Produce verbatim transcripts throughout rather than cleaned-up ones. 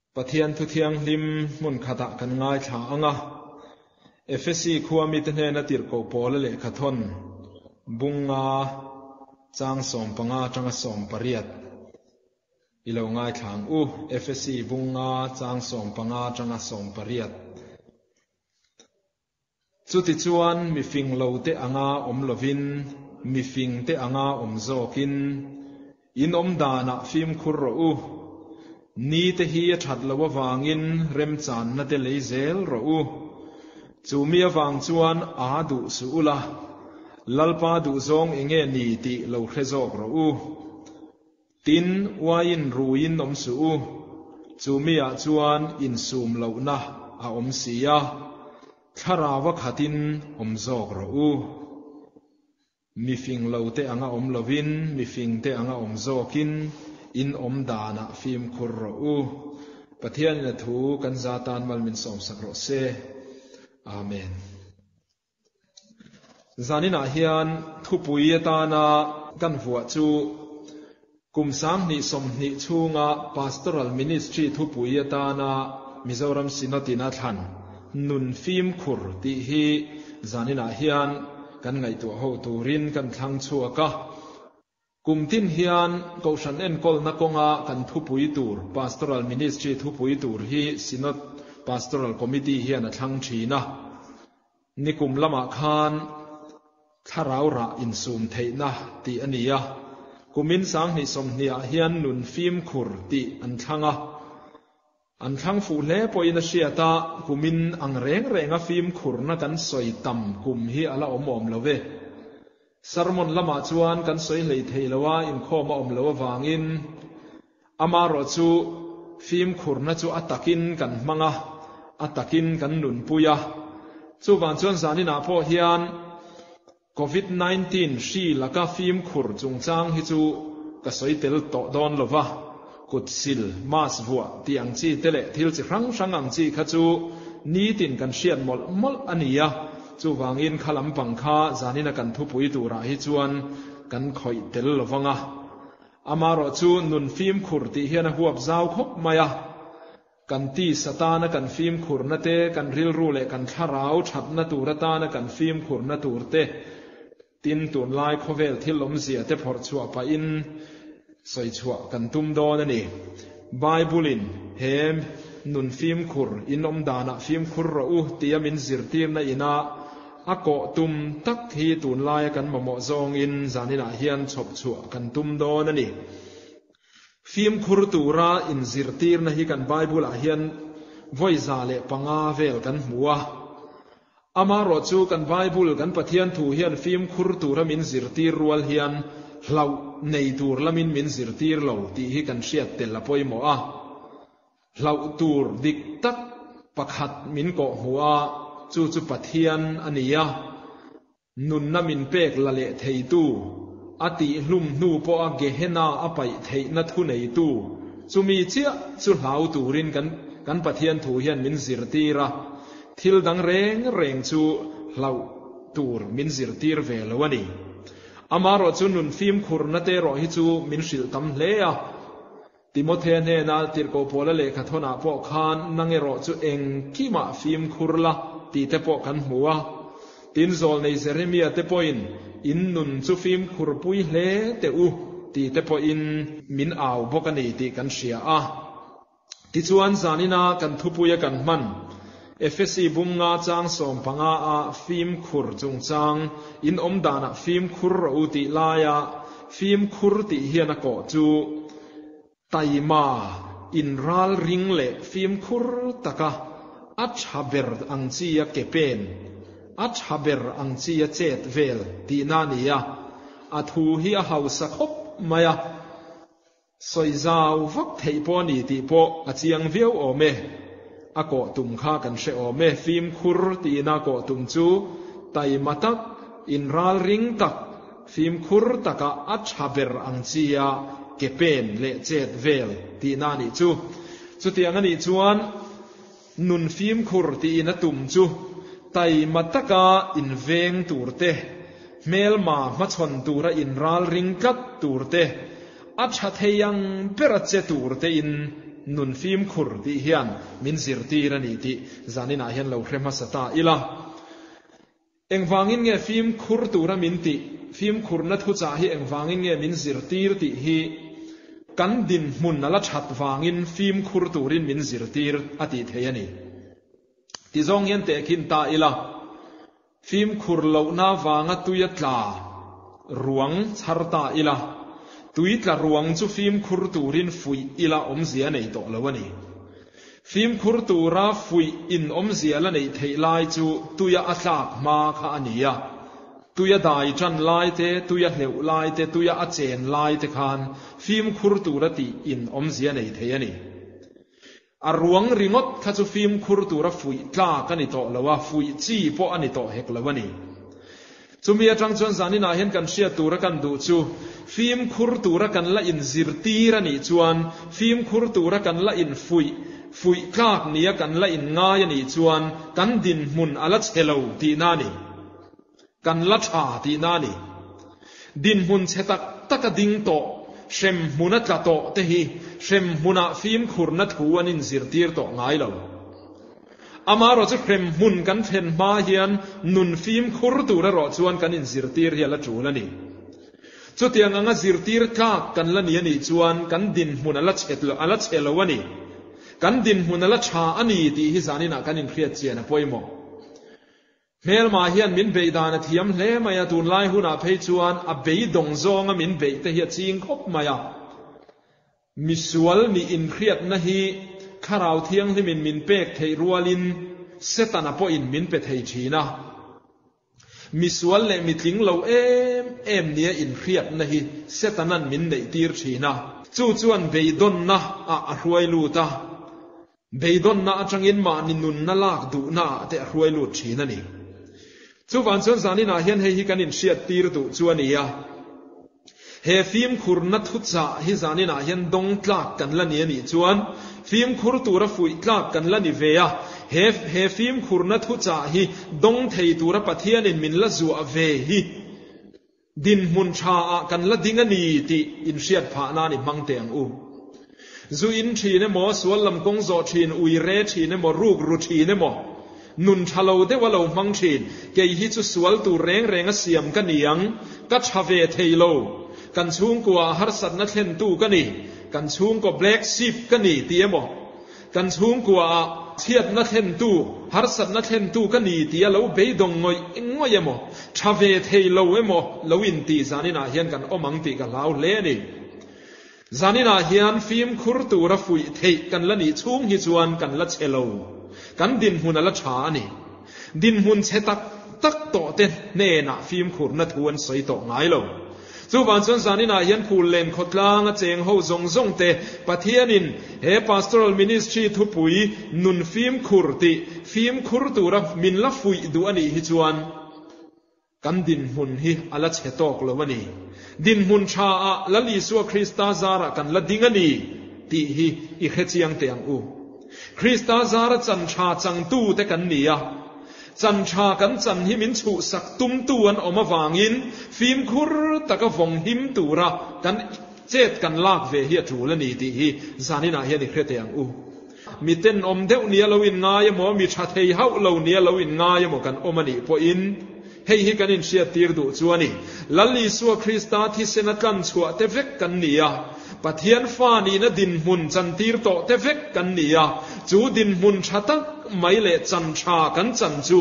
Pathian thu thiang lim mun khata kan ngai tha anga F S C khuami te na tir ko pol le khathon bunga chang som panga tanga som pariat ilo ngai thang u F S C bunga chang som panga tanga som pariat chuti chuan mi fing lo te anga om lovin mi fing te anga om zokin in om dana phim khur ro u ni te hi that lawa wangin rem chan na te leizel ro u chumi awang chuan a du su ula lalpa du zong enge ni ti lo khezok ro u tin wain ruin om su u chumi a chuan in sum lo na a om sia tharawa khatin om zok ro u mi fing lo te anga om lovin mi fing te anga om zokin in om dana phim khur ro u pathian na thu kan zatan malmin som sakro se amen zanina hian thupui atana kan huwa chu kumsang ni som ni chunga pastoral ministry thupui atana Mizoram sinotina than nun phim khur ti hi zanina hian kan ngai tu ho turin kan thlang chuaka kumtin hian kaushan en kol na konga kan thupui tur pastoral ministry thupui tur hi sinot pastoral committee hian a thlang thina nikum lama khan tharau ra in sum theina ti ania kumin sang ni som nia hian nun phim khur ti an thanga an thlang fu le poina siata kumin ang reng renga phim khur na kan soi tam kum hi ala om om love sarmon lama chuan kan soi lei theilawa in khoma om lo wangin ama ro chu phim khur na chu atakin kan manga atakin kan nun puya chu wan chuan zanina pho hian covid nineteen shi laka phim khur chungchang hi chu ka soi tel to don lova kut sil mas vua tiang chi tele thil chi rang rang ang chi kha chu ni tin kan sian mol mol ania chu wangin khalam pangkha zanina kan thu pui tu ra hi chuan kan khoi tel lovanga amaro chu nun phim khur ti hian a huap zau khop maya kan ti satana kan phim khur na te kan ril ru le kan tharau that na tu rata na kan phim khur na tur te tin tun lai khovel thilom zia te phor chua pa in soi chua kan tum do na ni bible in hem nun phim khur in om dana phim khur ro u tiamin zirtir na ina ako tum tak hi tun lai kan momo zong in zanina hian chop chua kan tum do na ni phim khur tura in zirtir na hi kan bible a hian voi za le panga vel kan hmuwa ama ro chu kan bible kan pathian thu hian phim khur tura min zirtir rual hian hlau nei tur lamin min zirtir lo ti hi kan hriat tel la poimo a hlau tur dik tak pakhat min ko hua chu chu pathian ania nun namin pek la le theitu ati hlum hnu po a gehena apai theina thu nei tu chumi chia chu hlau turin kan kan pathian thu hian min zirtira thil dang reng reng chu hlau tur min zirtir velawani amaro chu nun phim khur na te ro hi chu min sil tam hle a Timothy ne na tir ko pola le khathona po khan nange ro chu eng kima phim khurla ti te po kan hmuwa tin zol nei Jeremia te poin in nun chu phim khur pui hle te u ti te po in min aw bokani ti kan sia a ti chuan zanina kan thupuya kan man F S C bunga chang som panga a phim khur chung chang in om dana phim khur ro ti laya phim khur ti hian a ko chu taima in ral ring le phim khur taka achaber ang chia kepen achaber ang chia chet vel ti nania athu hi a hausa khop maya soizau vak thei po ni ti po achiang veu o me ako tum kha kan she o me phim khur ti na ko tum chu taima tak in ral ring tak phim khur taka achaber ang chia kepen le chet vel ti nani chu chu tiang ani chuan nun phim khur ti na tum chu tai mataka in veng turte mel ma ma chon tura in ral ring kat turte acha theyang perache turte in nun phim khur ti hian min zir ti rani ti zanina hian lo hrema sata ila engwangin nge phim khur tura min ti phim khur na thu cha hi engwangin nge min zir tir ti hi kan din mun nala that wangin phim khur turin min zir tir ati theyani ti zong hian te khin ta ila phim khur lo na wanga tuya tla ruang charta ila tuitla ruang chu phim khur turin fui ila omzia nei to lawani phim khur tura fui in omzia la nei theilai chu tuya atlak ma kha ania tuya dai chan lai te tuya hleu lai te tuya a chen lai te khan phim khur tura ti in omzia nei theiani a ruang ringot kha chu phim khur tura fui tla kani to lawa fui chi po ani to hek lawani chumi atang chuan zanina hian kan sia tura kan du chu phim khur tura kan la in zir tir ani chuan phim khur tura kan la in fui fui klak nia kan la in nga yani chuan kan din mun ala chelo ti nani kan la tha ti nani din mun chetak taka ding to shem munat la to te hi shem muna phim khur na thu anin zir tir to ngai lo amaro chu krem mun kan phen ma hian nun phim khur tura ro chuan kan in zir tir hi la chulani chu tiang anga zir tir ka kan la ni ani chuan kan din mun ala chetlo ala chelo ani kan din mun ala tha ani ti hi zanina kan in khriat chiana poimo mel ma hian min beidana thiam hle maya tun lai huna phei chuan a beidong zonga min be te hi ching khop maya misual ni in khriat na hi kharau thiang hi min min pek thei rualin setana po in min pe thei thina misual le mitling lo em em nia in khriat na hi setanan min nei tir thina chu chuan beidon na a hruai lu ta beidon na atangin ma ni nun na lak du na te hruai lu thina ni chu wan chuan zanina hian hei hi kan in hriat tir du chuania he phim khur na thu cha hi zanina hian dong tlak kan la ni ani chuan phim khur tura fui tlak kan la ni veya he he phim khur na thu cha hi dong thei tura pathian in min la zu ave hi din mun tha a kan la ding ani ti in hriat pha na ni mang teng u zu in thine mo sual lam kong zo thin ui re thine mo ruk ru thine mo nun thalo de walo mang thin ke hi chu sual tu reng reng a siam ka niang ka thave theilo kan chung kwa har sat na thlen tu ka ni kan chung ko black sheep ka ni tiemo kan chung kwa thiat na thlen tu har sat na thlen tu ka ni tia lo be dong ngoi ngoi emo thave theilo emo lo in ti zanina hian kan omang ti ka lau le ni zanina hian phim khur tu ra fui thei kan la ni chung hi chuan kan la chelo kan din hun ala tha ani din hun chetak tak to te ne na phim khur na thuan soi to ngai lo chu ban chuan zanina hian phul len khotlang a cheng ho zong zong te pathianin he pastoral ministry thu pui nun phim khur ti phim khur tu ra min la fui du ani hi chuan kan din hun hi ala chetok lo ani din hun tha a lali suwa krista zara kan la dingani ti hi i khechiang te ang u krista zara chan tha chang tu te kan nia chan tha kan chan hi min chu sak tum tu an oma wangin phim khur taka vong him tura kan chet kan lak ve hi thu la ni ti hi zanina hi ni khrete ang u miten om deuh nia lo in nga ye mo mi tha thei hau lo nia lo in nga ye mo kan omani po in hei hi kan in sia tir du chuani lalli suwa krista thi senatlan chua te vek kan nia pathian fa ni na din mun chan tir to te vek kan nia chu din mun thata mai le chan tha kan chan chu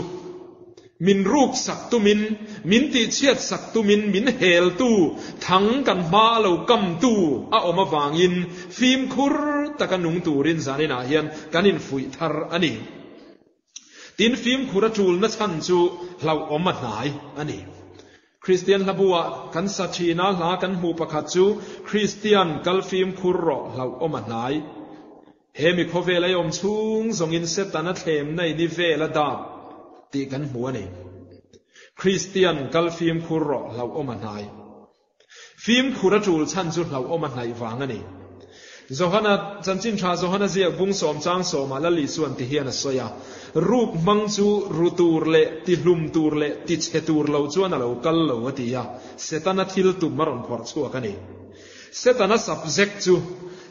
min ruk sak tu min min ti chiat sak tu min min hel tu thang kan ma lo kam tu a oma wangin phim khur takanung turin zanina hian kanin fui thar ani tin phim khura chul na chan chu hlau oma hnai ani Christian labua kan sachina la kan hu pakhat chu Christian kal phim khur ro hlau oma hnai hemi khovela yom chung zongin setana thlem nei ni vela da ti kan hu ani Christian kal phim khur ro hlau oma hnai phim khura chul chan chu hlau oma hnai wang ani Zohana chanchin tha Zohana zia bung som chang som ala li suan ti hian soya rup mang chu rutur le ti hlum tur le ti chetur lo chuan alo kal lo atia setana thil tu maron phor chu akani setana subject chu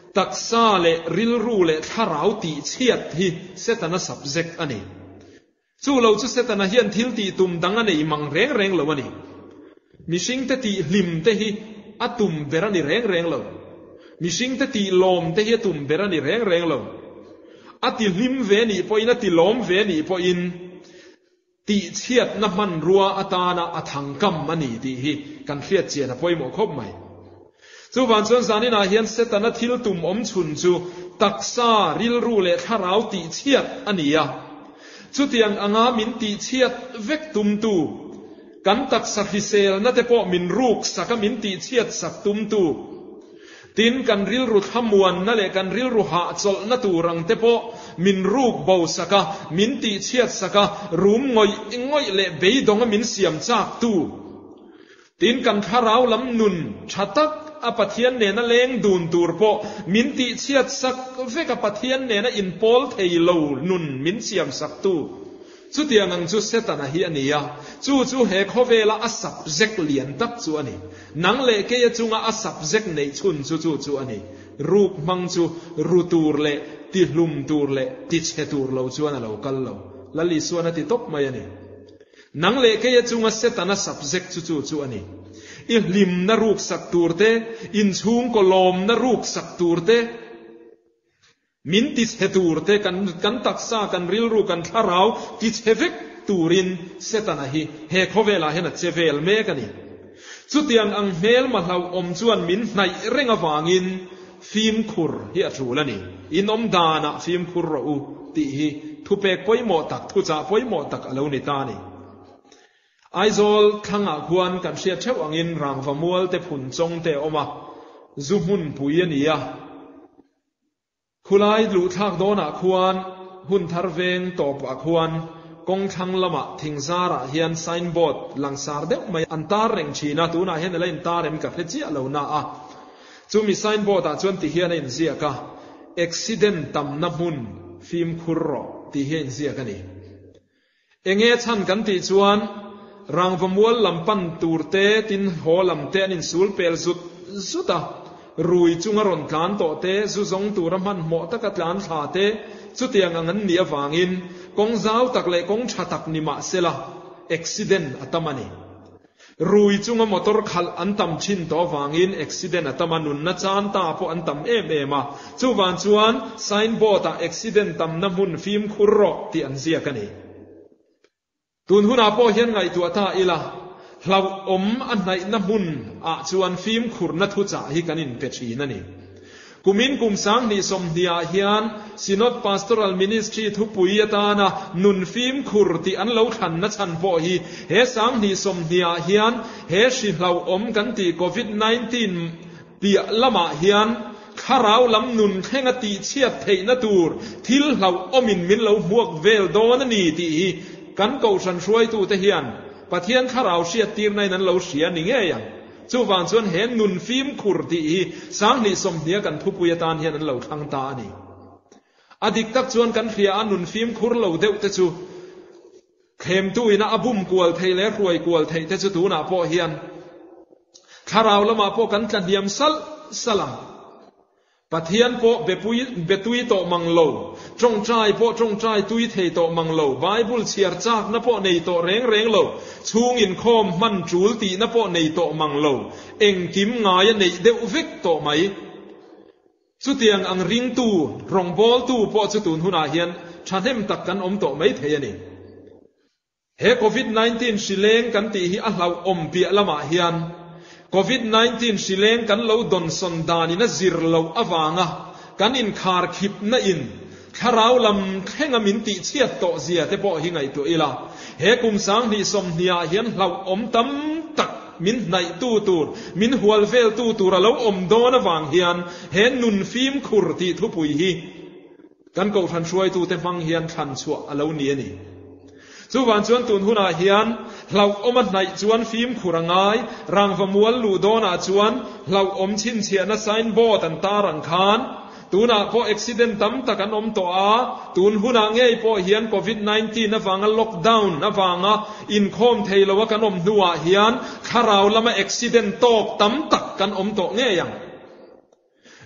ตักซาเลริลรูเลทาราวตีเชียดฮีเซตนา subject อันนี้สู้เราจะเซตนาเฮียนทิลตีตุมดังอันนี้มังแรงแรงเลยวันนี้มิชิงเตตีลิมเตฮีอัตุมเบรันนี่แรงแรงเลยมิชิงเตตีลมเตฮีตุมเบรันนี่แรงแรงเลยอัติลิมเวนีพออินอัติลมเวนีพออินตีเชียดน้ำมันรัวอัตานาอัถังกัมมันนี่ตีฮีกันเครียดเจียนะพอยหมอคบใหม่จู่วันส่วนสานี่นาเฮียนเซตนาทิลตุมอมชุนจู่ตักซาริลรูเลทาราวตีเชียดอันนี้อะจู่เตียงอ่างามินตีเชียดเวกตุมตูกันตักสักฮิเซลนั่นแต่พอมินรูกสักมินตีเชียดสักตุมตูตินกันริลรูทำมวนนั่นแหละกันริลรูหาจลนั่นตูรังแต่พอมินรูกเบาสักมินตีเชียดสักรูมงอยงอยเละเบยดงมินเสียมจากตูตินกันทาราวลำนุนชัตักอปะเทียนเนนเลงดูนตูร์โปมินติเชียดสักเวกอปะเทียนเนนอินโพลเทยโลนุนมินเสียมสักตูจู่เตียงังจู่เซตันฮีอันนี้อะจู่จู่เฮคเวลาอัสับเจกเลียนตักจู่อันนี้นังเลเกยจู่งอัสับเจกในชุนจู่จู่จู่อันนี้รูปมังจู่รูตูร์เลติลุมตูร์เลติเชตูร์เราจู่อันเรากัลเราละลิส่วนอันที่ตบมาอันนี้นังเลเกยจู่งอัเซตันอัสับเจกจู่จู่จู่อันนี้อิลิมนรูกสักตูร์เตอินชุงกลมนรูกสักตูร์เตมินติสเฮตูร์เตกันกันตักซากันริลรูกันทาราวติเชเวกตูรินเซตันฮีเฮโคเวลาเฮนัดเชเวลเมกันนี่สุดยังอังเมลมาเราอมจวนมินในเร่งวางินฟิมคุรเฮียจูลนี่อินอมดานะฟิมคุรรูติฮีทุเปกปอยโมตักทุจ่าปอยโมตักอลูนิตานี่ไอโซลทั้งอาควนกันเชียเชวังอินรังฟามัวเตพุนจงเตอมาจุมุนปุยนียคุไลลุทักโดนอาควนหุ่นทาร์เวงตบอาควนกงทังละมะทิงซาระเฮียนไซน์บอร์ดหลังสารเด็กไม่อันตาเร่งชีนาตูน่าเห็นอะไรอันตาเร่งกับเฮจิอาเลวน่าอ่ะจูมีไซน์บอร์ดอ่ะจวนที่เฮียนอินเสียกะอุบิเหตุตั้มน้ำมุนฟิล์มคุรรอที่เฮียนเสียกันนี่เองเอชันกันที่จวนรังฟมัวลำปันตูร์เตตินโฮลำเตนินสูลเปลสุดสุดอ่ะรุยจุงรอนทานโตเตสุซงตูรมันหมอตะกัดลานขาเตสุดยังงันเนียฟางอินกงจ้าวตักเลกงชาตักนิมาเซล่าอุบิเหตุอัตมานีรุยจุงมอเตอร์ขัลอันตัมชินโตฟางอินอุบิเหตุอัตมานุนนัจานตาพออันตัมเอเอมาจูวันจวนไซน์บอร์ดอุบิเหตุตัมน้ำมุนฟิล์มคุรโรที่อันเสียกันนี่ตุนหุนาพ่อเห็นไงตัวท่าอีละเราอมอันไหนน้ำมุนอาจวนฟิล์มขุรนัทุจ่าฮิกันินเปชีนั่นนี่กุมินกุมสังนิสมเดียเฮียนซินอดพาสตอรัลมินิสทรีทุปุยตานะนุนฟิล์มขุรที่อันเราทันนัชันพ่อฮีเฮสังนิสมเดียเฮียนเฮชิเราอมกันตีโควิดสิบเก้าเปียละมาเฮียนข้าเราลำนุนแข่งตีเชียดเทนตูร์ทิลเราอมินมินเราหมวกเวลโดนนี่ตีกันเก่าฉันช่วยตูเทียนปะเทียนข้าเราเชียตีมในนั้นเราเสียนิ่งเอียงจู่วันส่วนเห็นนุนฟิล์มขุรตีสังนิสมเนียกันทุปุยตานเฮียนั้นเราทางตานี่อดีตตักชวนกันเฟียนุนฟิล์มขุรเราเดือดแต่จู่เข้มตุยนะอบุมกวลไทยและรวยกวลไทยแต่จู่ตูน่ะพ่อเฮียนข้าเราละมาพ่อกันกันเดียมสัลสลังปะเทียนโปเบปุยเบตุยโตมังโลจงใจโปจงใจตุยเทโตมังโลไบเบิลเชียร์จากนับโปในโตเร่งเร่งโลชูงินคอมมันจูลตีนับโปในโตมังโลเอ็งกิมงายในเดวิกโตไหมสุดเตียงอังริงตูรองบอลตูโปจุตุนหุนาเฮียนชาเทมตักกันอมโตไม่เทียนี่เฮโควิดสิบเก้าสิเลงกันตีฮีอัลลาอมเปียละมาเฮียนโควิดสิบเก้าสิเลงกันเราดอนสันดานินะซิรเราอวางะกันอินคาร์คิปนะอินข้าเราลำแข่งมินติเชียดโตเสียแต่พอหิงไอตัวอีละเฮกุมสังนิสมเนียเฮียนเราอมตั้มตักมินในตู้ตูดมินหัวเฟลตู้ตูเราอมโดนวางเฮียนเห็นนุนฟิล์มขุรตีทุปุยฮีกันเก่าทันช่วยตูแต่ฟังเฮียนทันชัวเราเนียนี่จู่วันจวนตุนหุนาเฮียนเราอมในจวนฟิล์มขุรังไงรังฟมัวลูโดนาจวนเราอมชินเชียนไซน์บอตันตารังคานตูน่ะพออุบิเหตุตั้มตะกันอมตัวอาตูนหุนาเงยพอเฮียนโควิดสิบเก้านะฟังล็อกดาวน์นะฟังอินคอมเทลวะกันอมนัวเฮียนข้าเราละมาอุบิเหตุตกตั้มตะกันอมตัวเงยยัง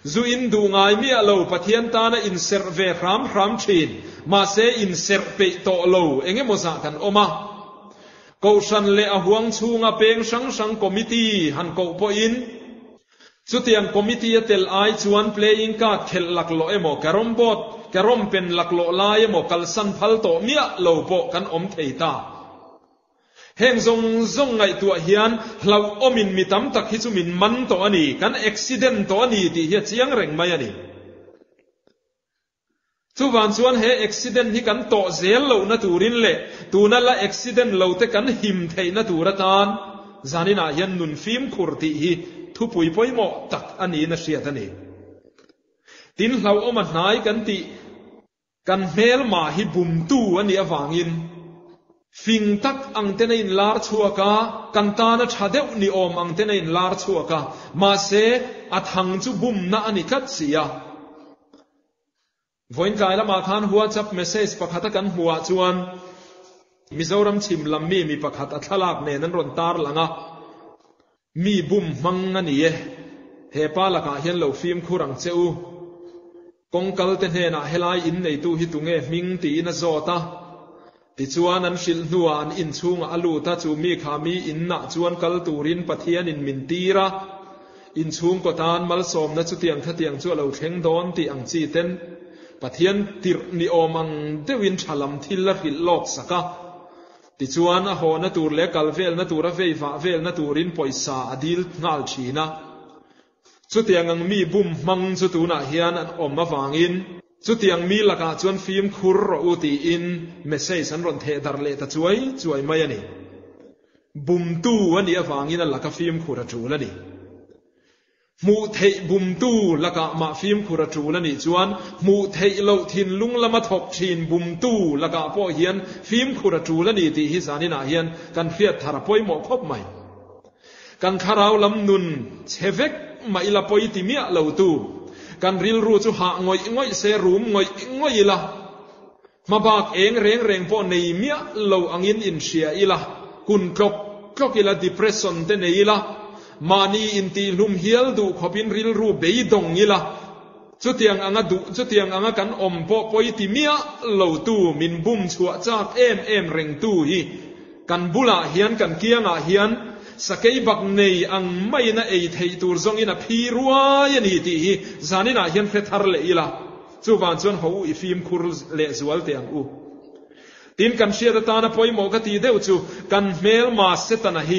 zu in du ngai mi alo pathian ta na in ser ve ram ram thin ma se in ser pe to lo enge mo sa kan oma ko san le a huang chunga peng sang sang committee han ko po in chu tiang committee tel ai chuan playing card khel lak lo emo karom bot karom pen lak lo lai emo kal san phal to mia lo po kan om theita heng zong zong ngai tua hian hlau omin mitam tak hi chu min man to ani kan accident to ani ti hi chiang reng mai ani chu wan chuan he accident hi kan to zel lo na turin le tuna la accident lo te kan him theina turatan zanina hian nun fim khurti hi thu pui poimo tak ani na hriat ani tin hlau oma hnai kan ti kan mel ma hi bum tu ani awangin phing tak ang tenein lar chuaka kan ta na thadeu ni om ang tenein lar chuaka ma se athang chu bum na ani khat sia voin kai lama khan huwa chap message pakhata kan huwa chuan Mizoram chim lam mi mi pakhat athalak ne nan ron tar langa mi bum mang ani e he pa la ka hian lo phim khurang cheu kongkal te he na helai in nei tu hi tunge ming ti na zota ti chuan an shil nuwa an in chunga alu ta chu mi kha mi in na chuan kal turin pathian in min tira in chung ko tan mal som na chu tiang tha tiang chu lo thleng don ti ang chi ten pathian tir ni omang dewin thalam thil la hil lok saka ti chuan a ho na tur le kal vel na tur a vei va vel na turin poisa adil ngal thina chu tiang ang mi bum mang chu tu na hian an om ma wangin chu tiang mi laka chuan phim khur ro uti in message an ron the dar le ta chuai chuai mai ani bum tu ani awangin a laka phim khura thu lani mu thei bum tu laka ma phim khura thu lani chuan mu thei lo thin lung lama thok thin bum tu laka po hian phim khura thu lani ti hi zanina hian kan fiat thara poi mo khop mai kan kharau lam nun chevek mai la poi ti mia lo tu kan ril ru chu ha ngoi ngoi se rum ngoi ngoi ila ma bak eng reng reng po nei mia lo angin in sia ila kun klok klok ila depression te nei ila mani in ti lum hial du khopin ril ru bei dong ila chu tiang anga du chu tiang anga kan om po poi ti mia lo tu min bum chua chak em em reng tu hi kan bula hian kan kianga hian sakei bak nei ang mai na ei thei tur zong ina phi ruai ani ti hi zanina hian fe thar le ila chu wan chuan ho i fim khur le zual te ang u tin kan sia ta na poi mo ka ti deu chu kan mel ma setana hi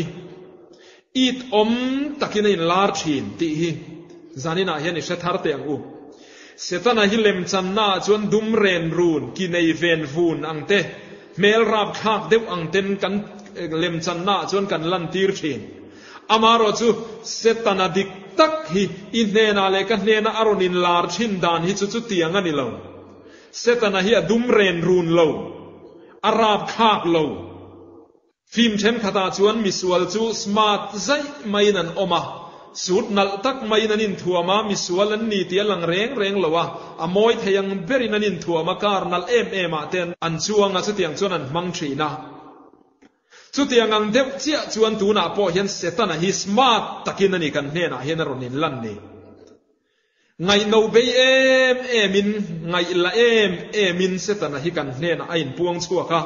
it om takina in lar thin ti hi zanina hian i se thar te ang u setana hi lem chan na chuan dum ren run ki nei ven vun ang te mel rap khak deu ang ten kan lem chan na chuan kan lan tir thin amaro chu setana dik tak hi in ne na le kan ne na aronin lar thin dan hi chu chu tiang ani lo setana hi adum ren run lo arab khak lo phim them khata chuan misual chu smart zai mainan oma sut nal tak mainan in thuama misual an ni ti lang reng reng lowa amoi theyang berin an in thuama kar nal em em a ten an chuanga chu tiang chuan an mang thina chu tiang ang deuh chia chuan tu na po hian setana hi smart takin ani kan hne na hian ronin lan ni ngai no be em emin ngai la em emin setana hi kan hne na ain puang chuaka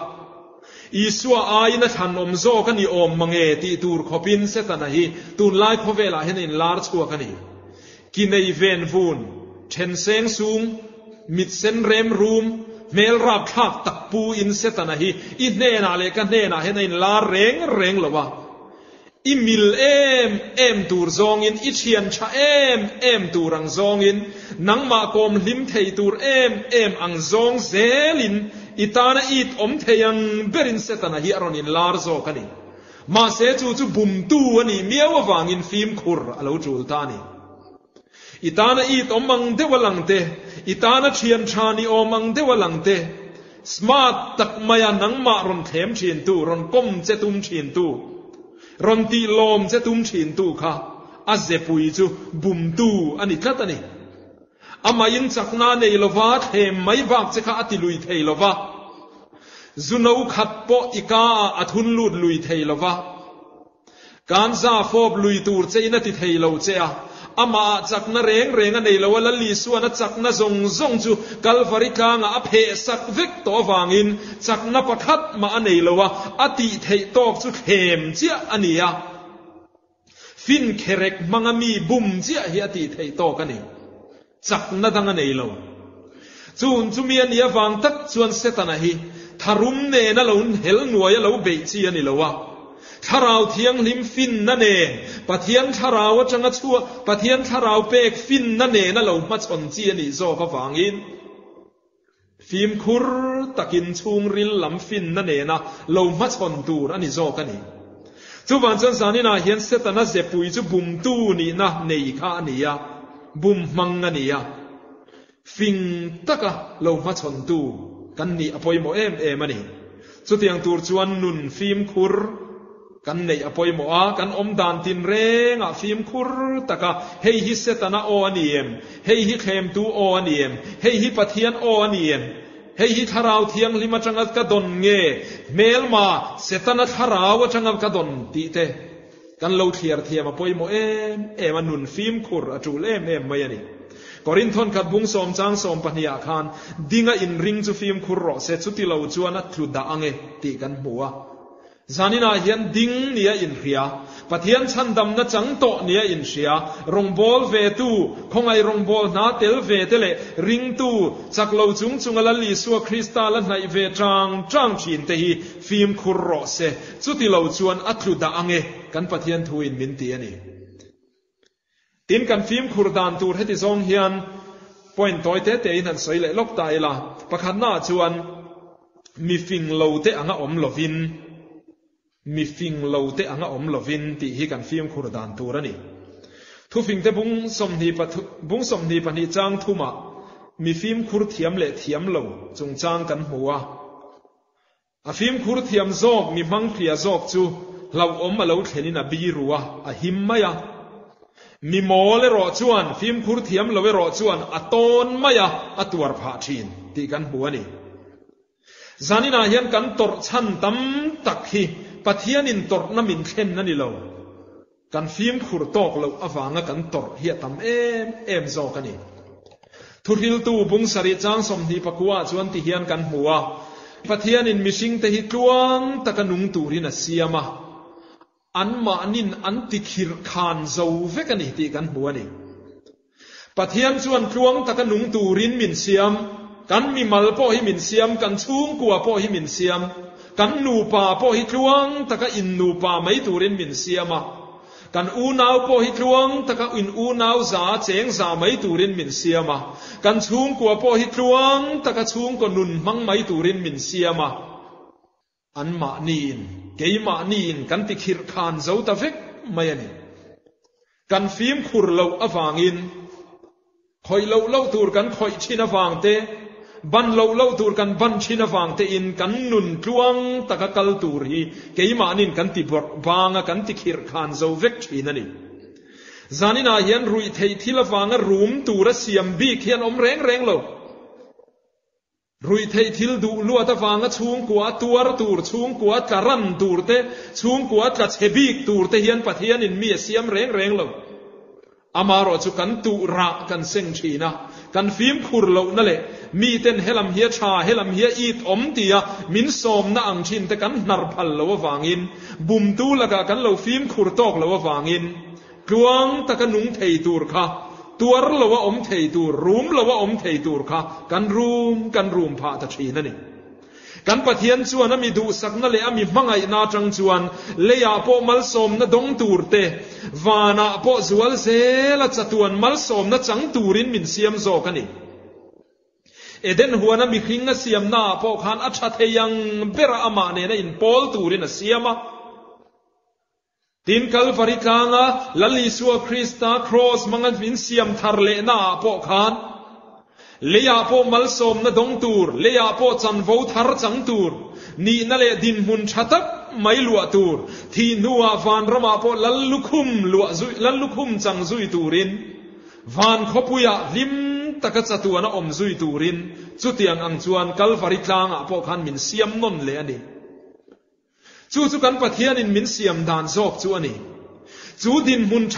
isua aina than om zo kani om mange ti tur khopin setana hi tun lai khovela hian in lar chuaka ni kinei ven vun then seng sung mit sen rem room mel rap khak tak pu in setana hi i hne na le ka hne na hen in la reng reng lowa i mil em em tur zong in i thian cha em em turang zong in nangma kom lim thei tur em em ang zong zelin itana it om theyang berin setana hi aron in lar zo kani ma se chu chu bum tu ani miawa wangin film khur alo chul tani itana it omang dewalangte itana thian thani omang dewalangte smart tak maya nangma ron them thin tu ron kom che tum thin tu ron ti lom che tum thin tu kha azepui chu bum tu ani khatani ama in chakna nei lova them mai bak che kha ati lui thei lova zuno khat po ika athun lut lui thei lova kanza fob lui tur che ina ti thei lo che a ama chak na reng reng a nei lo la li suan a chak na zong zong chu Calvary tlang a phe sak vek to wangin chak na pakhat ma a nei lo wa ati thei tok chu khem chia ania fin kherek mangami bum chia hi ati thei tok ani chak na dang a nei lo chun chu mi ania wang tak chuan setana hi tharum ne na lo hel nuai lo be chi ani lo wa tharau thiang lim fin na ne pathian tharau atanga chua pathian tharau pek fin na ne na lo ma chon chi ani zo ka wangin phim khur takin chung ril lam fin na ne na lo ma chon tur ani zo ka ni chu wan chan sani na hian setana ze pui chu bum tu ni na nei kha ani ya bum mang ani ya phing taka lo ma chon tu kan ni apoi mo em em ani chu tiang tur chuan nun phim khur kan nei apoi mo a kan om dan tin reng a phim khur taka hei hi setana o aniem hei hi khem tu o aniem hei hi pathian o aniem hei hi tharau thiang lima changat ka don nge melma setana tharau changat ka don ti te kan lo thiar thiam apoi mo em em anun phim khur a tul em em mai ani korin thon khat bung som chang som pahnia khan dinga in ring chu phim khur ro se chu ti lo chuan a thluda ange ti kan hmuwa zanina hian ding nia in hria pathian chandam na changto nia in hria rongbol ve tu khongai rongbol na tel ve tele ring tu chaklo chung chungala li suwa krista la nai ve tang tang chin te hi phim khur ro se chu ti lo chuan a thluda ange kan pathian thuin min ti ani tin kan phim khur dan tur heti zong hian point toy te te in han soi le lok tai la pakhat na chuan mi fing lo te anga om lovin mi fing lo te anga om lovin ti hi kan phim khur dan tur ani thu fing te bung som ni pa bung som ni pa ni chang thuma mi phim khur thiam le thiam lo chung chang kan huwa a phim khur thiam zok mi mang khria zok chu lau om ma lo thlenin a bi ruwa a him maya mi mole ro chuan phim khur thiam lo we ro chuan aton maya atuar pha thin ti kan huani zanina hian kan tor chan tam tak hi pathian in tor na min khen na ni lo kan phim khur tok lo awanga kan tor hi tam em em zo kani thuril tu bung sari chang som ni pakua chuan ti hian kan huwa pathian in mishing te hi tuang takanung turin a siama an ma nin an tikhir khan zo vekani ti kan huani pathian chuan tluang takanung turin min siam kan mi mal po hi min siam kan chung kwa po hi min siam kan nu pa po hi tluang taka in nu pa mai turin min siama kan u nau po hi tluang taka in u nau za cheng za mai turin min siama kan chung kwa po hi tluang taka chung ko nun mang mai turin min siama an ma nin keima nin kan tikhir khan zo ta vek mai ani kan phim khur lo awangin khoi lo lo tur kan khoi china wang te ban lo lo tur kan ban china wang te in kan nun tluang taka kal tur hi keima nin kan ti bor wanga kan tikhir khan zo vek thina ni zanina hian rui thei thila wanga room tura siam bi khian om reng reng lo rui thei thil du lua ta wanga chung kwa tuar tur chung kwa karan tur te chung kwa tla chebik tur te hian pathian in mi siam reng reng lo amaro chu kan tu ra kan seng thina kan phim khur lo na le mi ten helam hia tha helam hia it om tia min som na ang thin te kan nar phal lo wangin bum tu laga kan lo phim khur tok lo wangin kluang takanung thei tur kha tuar lo wa om thei tur room lo wa om thei tur kha kan room kan room pha ta thina ni kan pathian chuan ami du sakna le ami mangai na tang chuan leya po mal som na dong tur te wana po zual zela chatuan mal som na chang turin min siam zo kani eden huana mi khinga siam na po khan acha theyang bera ama ne na in pol turin a siama tin Calvary kanga lali suwa Krista cross mangan min siam thar le na po khan leya po mal som na dong tur leya po chan vo thar chang tur ni na le din mun thatak mai lua tur thi nuwa van rama po lallukhum lua zui lallukhum chang zui turin van khopuya lim taka chatuana om zui turin chutiang ang chuan Calvary tlanga po khan min siam non le ani chu chu kan pathian in min siam dan zok chu ani chu din mun thatak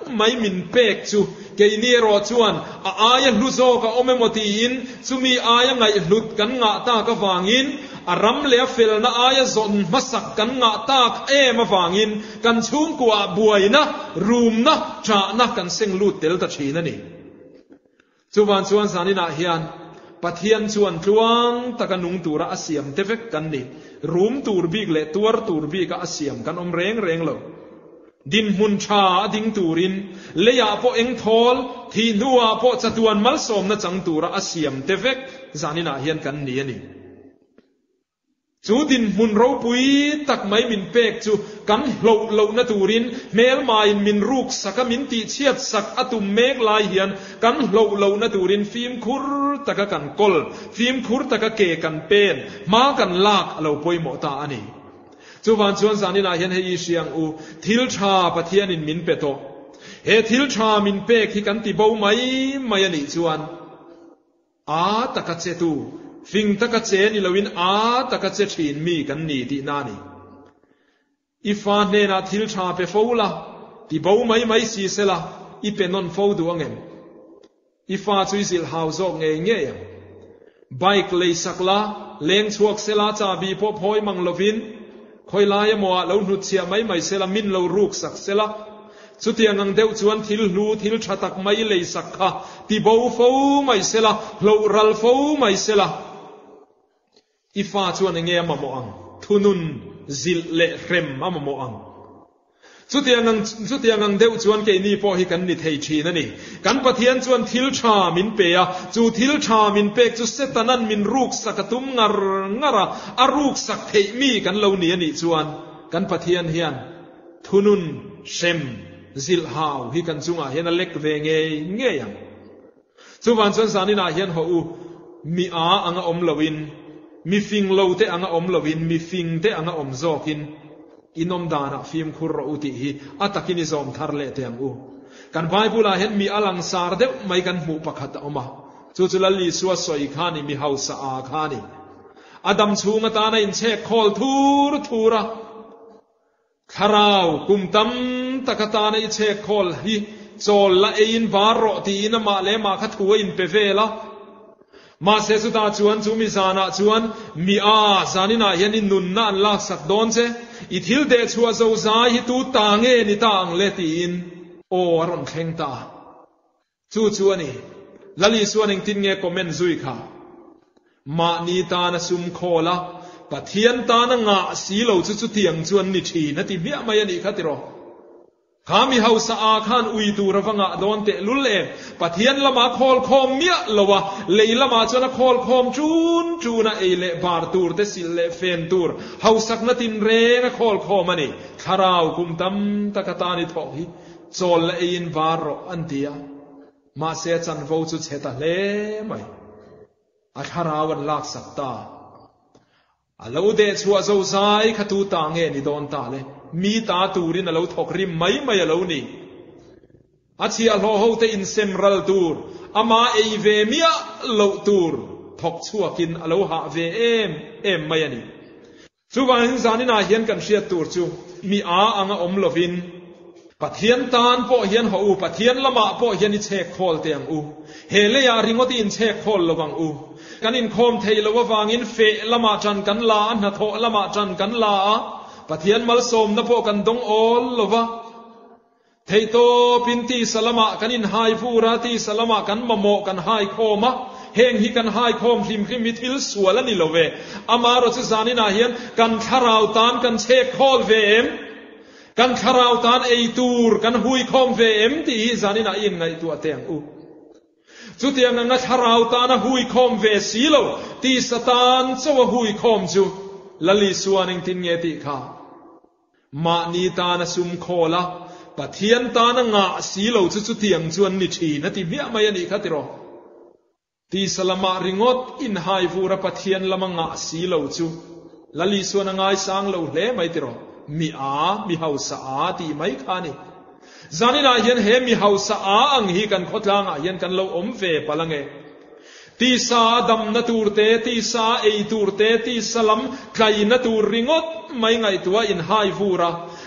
ไม่มินเป็กจูเกยนี่รอจวนอายลุโซก็อเมมตีอินจูมีอายไงลุดกันงะตากฟางอินอารำเลียฟิลนะอายซอนมาสักกันงะตากเอมาฟางอินกันชุ่มกว่าบวยนะรูมนะจานะกันเซงลุดเตลตะชีนั่นนี่จูวันชวนสานินาเฮียนปะเทียนชวนจวงตะกันนุงตูระอาเซียมเทเฟกกันนี่รูมตูรบีกเลตัวตูรบีกอาเซียมกันอมเร่งเร่งเลยดินมุนชาดิงตูรินเลียพอเอ็งทอลที่นัวพอจะตวนมัลสมนะจังตูระอาเซียมเทเฟกสานินาเฮียนกันนี่นี่จูดินมุนเราปุยตักไม่มินเป็กจูกันเหลาเหลานะตูรินเมลมาอินมินรูกสักมินติเชียดสักอตุมเมกลายเฮียนกันเหลาเหลานะตูรินฟิล์มคุรตะกะกันกลฟิล์มคุรตะกะเกกันเป็นมากันลากเหลาปุยหมอตาอันนี้จูวันชวนสานินาเฮียนให้ยีเชียงอูทิลชาปะเทียนินมินเปโตเฮทิลชามินเป็กที่กันติเบาไม่ไม่ยันอีจวนอาตะกะเจตูฟิงตะกะเจนิลวินอาตะกะเจชินมีกันนี่ที่นานี่อีฟานเนนาทิลชาเปฟูละที่บ่ไม่ไม่สีเสละอีเป็นนนฟูดวงเงินอีฟาจุยสิลฮาวโซกเงยเงยไบค์เลยสักละเลี้ยงชวกเสละจ่าบีพอพอยมังลวินคอยลายมัวเราหนุดเสียไม่ไม่เสละมินเรารูกสักเสละสุดที่ยังเดียวจวนทิลลูทิลชาตักไม่เลยสักค่ะที่บ่ฟูไม่เสละเรารัลฟูไม่เสละอีฟ้าชวนเงี้ยมาโมอังทุนุนซิลเล่เรมมาโมอังสุดที่ยังสุดที่ยังเดียวชวนเกนี่พอให้กันนิเทชีนั่นนี่กันปะเทียนชวนทิลชามินเปียจูทิลชามินเปกจูเซตานันมินรูกสักตุมงรงระอารูกสักเทมีกันเหล่านี้นี่ชวนกันปะเทียนเฮียนทุนุนเชมซิลฮาวให้กันจุงอ่ะเฮียนเล็กเวงเงยเงี้ยยังสุวรรณชวนสานินาเฮียนเขาอูมีอาอังอมลวินมีฟิงโลเตอังอมลวินมีฟิงเตอังอมโซกินอินอมดานะฟิมคุรอุติฮีอัตกินิซอมทาร์เลเตียงอูกันไพ่บุลาเห็นมีอลังสารเดไม่กันหมู่ปะขัดออกมาจู่จุลลีสัวสวยขานี่มีเฮาสะอาขานี่อดัมชูงตาในอินเชคคอลทูรทูระคาราวกุมตัมตะกตาในอินเชคคอลฮีโจลละเอินบาร์โรตีนมาเลมาขัดหัวอินเปเวละมาเสสุตาชวนจูมิซานาชวนมีอาซานินาเฮียนินุนนันลักสักโดนเซอิทิลเดชัวโซซาฮิตูตางเงนิตางเลตีนโอรอนเข่งตาจูชวนี่ลลีชวนเองตินเงคอมเมนซุยค่ะมานีตานะซุมโคละปะเทียนตานะงะสีเหลาจุจุเตียงชวนนิชีนติเมียมายันอีขัดติโรข้ามีเฮาสะอาขานอุยตูระฟังะโดนเตะลุเลปะเทียนละมาคอลคอมเมียละวะเลยละมาจนะคอลคอมจูนจูนะเอเลบาร์ตูร์เตสิเลเฟนตูร์เฮาสักนัตินเรงคอลคอมันนี่คาราวกุมตัมตะกตานิทอฮิโจลละเอินบาร์โรอันเดียมาเสียจันฟูจุเชตาเลไหมอาคาราวันลักสักตาอาลูเดชัวโซไซขตูตางเงนิโดนตาเลมีตาตูรินอาลูทอกริมไม่ไม่อาลูนี่อาชีอาโลโฮเตอินเซมรัลตูร์อามาเอเวมีอาลูตูร์ทอกชัวกินอาลูหาเวเอ็มเอ็มไม่ยันี่จูวันหินซานินาเฮียนกันเชียตูร์จูมีอาอังอมลวินปะเทียนตานพ่อเฮียนหูปะเทียนละมาพ่อเฮียนอิเชคโคลเตียงอูเฮเลยาริงอติอินเชคโคลระวังอูกันอินโคมเทลวะวางอินเฟละมาจันกันลาอันหะโทละมาจันกันลาปะเทียนมัลสมนะพ่อกันดงโอลละวะเทโตปินตีสละมากันอินไฮฟูราตีสละมากันมะโมกันไฮโคมะเฮงฮิกันไฮโคมคลิมคลิมมิทิลสัวละนิโลเวอามารอซิซานินาเฮียนกันคาราวตานกันเชคโคลเวมกันคาราวตานเอตูร์กันหุยคอมเวมที่ฮิซานินาอินไงตัวเตียงอูจุดที่ยังงั้นคาราวตานหุยคอมเวสีโลที่สตานเจ้าหุยคอมจูลลิสวานิงตินเงติค่ะมานีตานซุมโคละปะเทียนตานงะสีโลจุดจุดที่ยังจวนนิชีนติเมียมายันอีกขัดติโรที่สลามาริงอดอินไฮฟูระปะเทียนละมังะสีโลจูลลิสวานงายสังโลเล่ไม่ติโรมีอามีเฮาสะอาตีไม่ขานี่จานินาเห็นเฮมีเฮาสะอาอังฮีกันขดลางเห็นกันเราอมเฟปลังเอตีสาดำนตูร์เตตีสาเอตูร์เตตีสลัมไกนตูริงอดไม่ไงตัวอินไฮฟูระ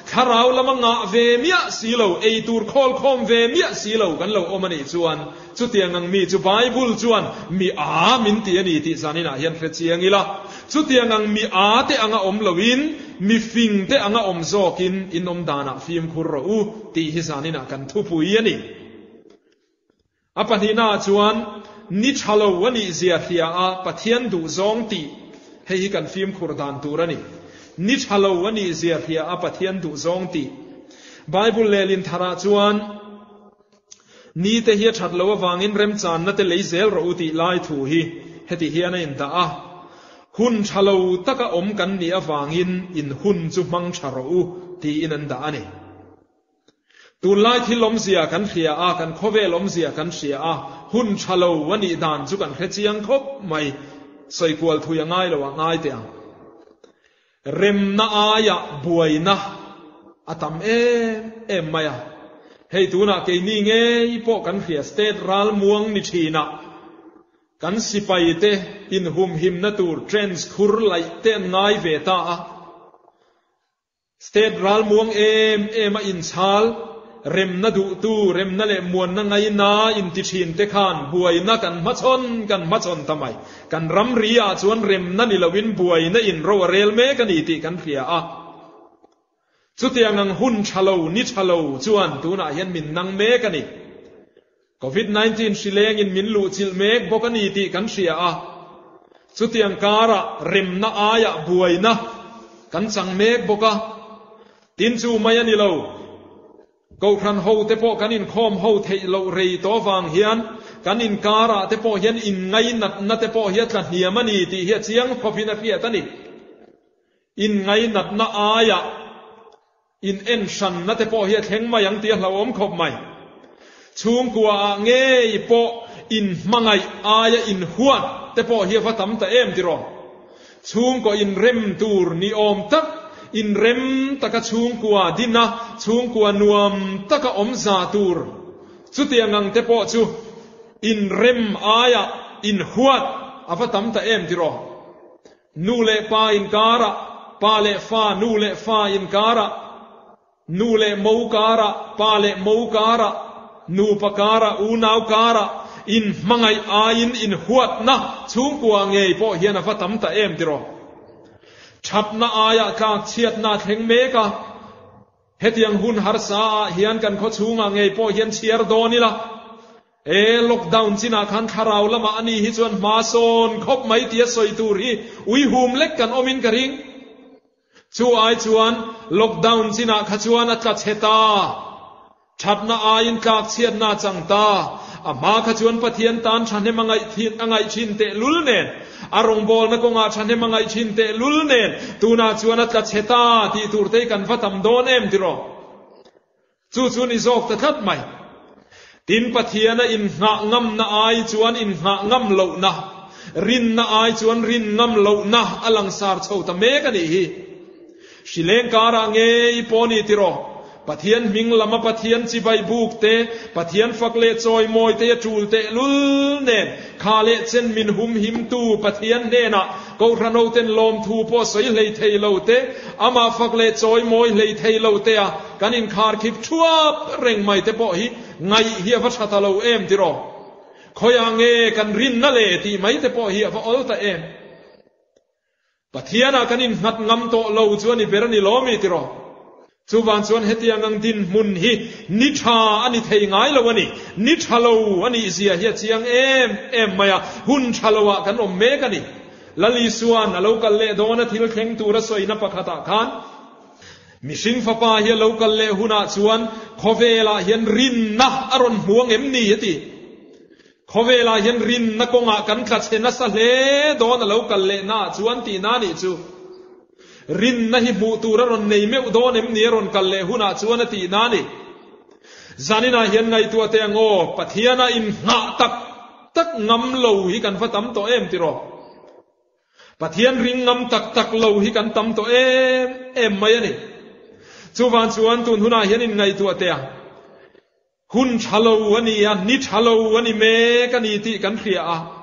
คาราวละมังงะเวเมียสีเหลาไอตูร์คอลคอมเวเมียสีเหลากันเหลาอมันอีจวนจุดเตียงงังมีจุไบเบิลจวนมีอามินเตียนี่ติสานินะเฮียนเฟเชียงอีละจุดเตียงงังมีอาเตอังอมลวินมีฟิงเตอังอมโซกินอินอมดานะฟิมคุรอูตีฮิสานินะกันทุปุยนี่อปนินาจวนนิชาโลวันนี้เสียเทียอาปะเทียนดูซองตีให้กันฟิมคุรดานตูระนี่นิชาโลวันนี้เสียเทียอาปะเทียนดูซองตีไบเบิลเลลินทาราจวนนี่เตเฮียชัดโลวางอินเรมจานนั่นเตเลยเซลรูตีไลทูฮีเฮติเฮียนันตาหุ่นชาโลตะกะอมกันนี่อวางอินอินหุ่นจุมังชารูตีอินันดานี่ตูไลที่ล้มเสียกันเขียอากันโคเวล้มเสียกันเสียอาหุ่นชาโลวันนี้ดานจุกันเขจียงคบไม่ใส่กวลทุยง่ายหรือว่าง่ายเตียงเร็มนาอายะบวยนะอาตามเอ็มเอ็มไม่อะให้ตัวน่ะเกนี่เงยพวกกันเขียสเตทรัลม่วงนิชีนะกันสิไปเตอินหุมหิมนาตูเทรนส์คุรไลเตนง่ายเวตาสเตทรัลม่วงเอ็มเอ็มอินชาลเร็มนาดูตูเร็มนาเลมวนนั่งไงนาอินติชินเตคานบวยนักันมาชนกันมาชนทำไมกันรำเรียชวนเร็มนั่นอิลวินบวยนั่นอินโรเรลเมกันอิติกันเขียอาสุดที่ยังหุ่นชาโลนิชาโลชวนตัวน่ะเห็นมินนังเมกันอิโควิด สิบเก้า ชิเลงอินมินลูจิลเมกบอกกันอิติกันเขียอาสุดที่ยังการะเร็มนาอายะบวยนะกันสังเมกบอกกันตินจูมายันอิโลกูครันโฮเตโปกันอินคอมโฮเทโลเรย์ตัวฟังเฮียนกันอินการะเตโปเฮียนอินไงนัดนัดเตโปเฮียกันเฮียมันอีตีเฮียเชียงพอพินาเพียตันอีอินไงนัดนาอายะอินเอ็นชันนัดเตโปเฮียเทงมายังเตียเราอมขบใหม่ชุงกัวเงยโปอินมังไงอายะอินหัวเตโปเฮียฟัตมตะเอ็มติรอชุงก็อินเร็มตูร์นิอมตักอินเร็มตะกะชุงกัวดินนะชุงกัวนวมตะกะอมซาตูร์สุดที่ยังเตโปจูอินเร็มอายะอินหัวอาฟัตมตะเอ็มติรอนูเลปาอินการะปาเลฟานูเลฟาอินการะนูเลมูการะปาเลมูการะนูปการะอูนาวการะอินมังไงอายินอินหัวนะชุงกัวเงยโปเฮียนอาฟัตมตะเอ็มติรอชับนาอายะกางเชียดนาเทงเมกะเฮตียงหุนฮาร์ซาเฮียนกันเขาชูงาไงพอเฮียนเชียร์โดนี่ละเอล็อกดาวน์จินาคันคาราวละมาอันนี้ฮิจวนมาโซนคบไม่เตียสอยตูรีอุยหุมเล็กกันอมินกระริงชูไอจวนล็อกดาวน์จินาขจวนอัตลัดเชตาชับนาอายินกางเชียดนาจังตาอามาขจวนปะเทียนตานฉันให้มังไงทินอังไงชินเตลุลเนนอารมณ์บอลนักงาฉันให้มังไงชินเตลุลเนนตูนาจวนอัตลัดเชตาที่ตูร์เตกันฟัตมโดนเอ็มติโรจู่จู่นิจอกตะทัดไหมตินปะเทียนอินหะงำนาไอจวนอินหะงำเหลานะรินนาไอจวนรินงำเหลานะอลังสารโชตเมกันอีชิเลงการะเงยปอนีติโรปะเทียนมิงลำปะเทียนจิใบบุกเตปะเทียนฟักเลจอยมอยเตจูลเตลุลเนนคาเลเซนมินหุมหิมตูปะเทียนเนนะกูรันเอาเตนลมทูปอสอยเลยเทโลเตอามาฟักเลจอยมอยเลยเทโลเตอะกันอินคาร์คิบชัวเร่งไม่เตปอฮีไงเฮียฟัชตาโลเอ็มติโรคอยางเงกันรินนั่นเลยตีไม่เตปอฮีฟักอลตาเอ็มปะเทียนะกันอินหัดงำโตโลจวนอิเปรนิโลมิติโรจูบานส่วนเฮตียงังดินมุนฮีนิชาอันนี้เทยง่ายละวันนี้นิชาโลอันนี้เสียเฮียเชียงเอ็มเอ็มมายาหุ่นชาโลวะกันอมเมกันนี่ลลิส่วนเรากันเล่โดนทิลเข่งตัวรสวยนับปะขตาคานมิชิงฟ้าป่าเฮียเรากันเล่หุ่นส่วนขเวลาเฮียนรินนะอารมณ์ห่วงเอ็มนี่เฮตีขเวลาเฮียนรินนักงากันกัดเชนัสเลโดนเรากันเล่น่าส่วนตีน่านี่จูรินนะฮิบูตูระรอนในเมอุดอนเอ็มเนียรอนกัลเลหุนาชวนตีนานีจานินาเห็นไงตัวเตงโอปะเทียนาอินหะตักตักงำโลหิกันฟัตมโตเอ็มติโรปะเทียนริงงำตักตักโลหิกันตมโตเอ็มเอ็มไม่นี่จูวันชวนตุนหุนาเห็นไงตัวเตงหุนชาโลวันนี้นิชาโลวันนี้เมกันอีติกันเขีย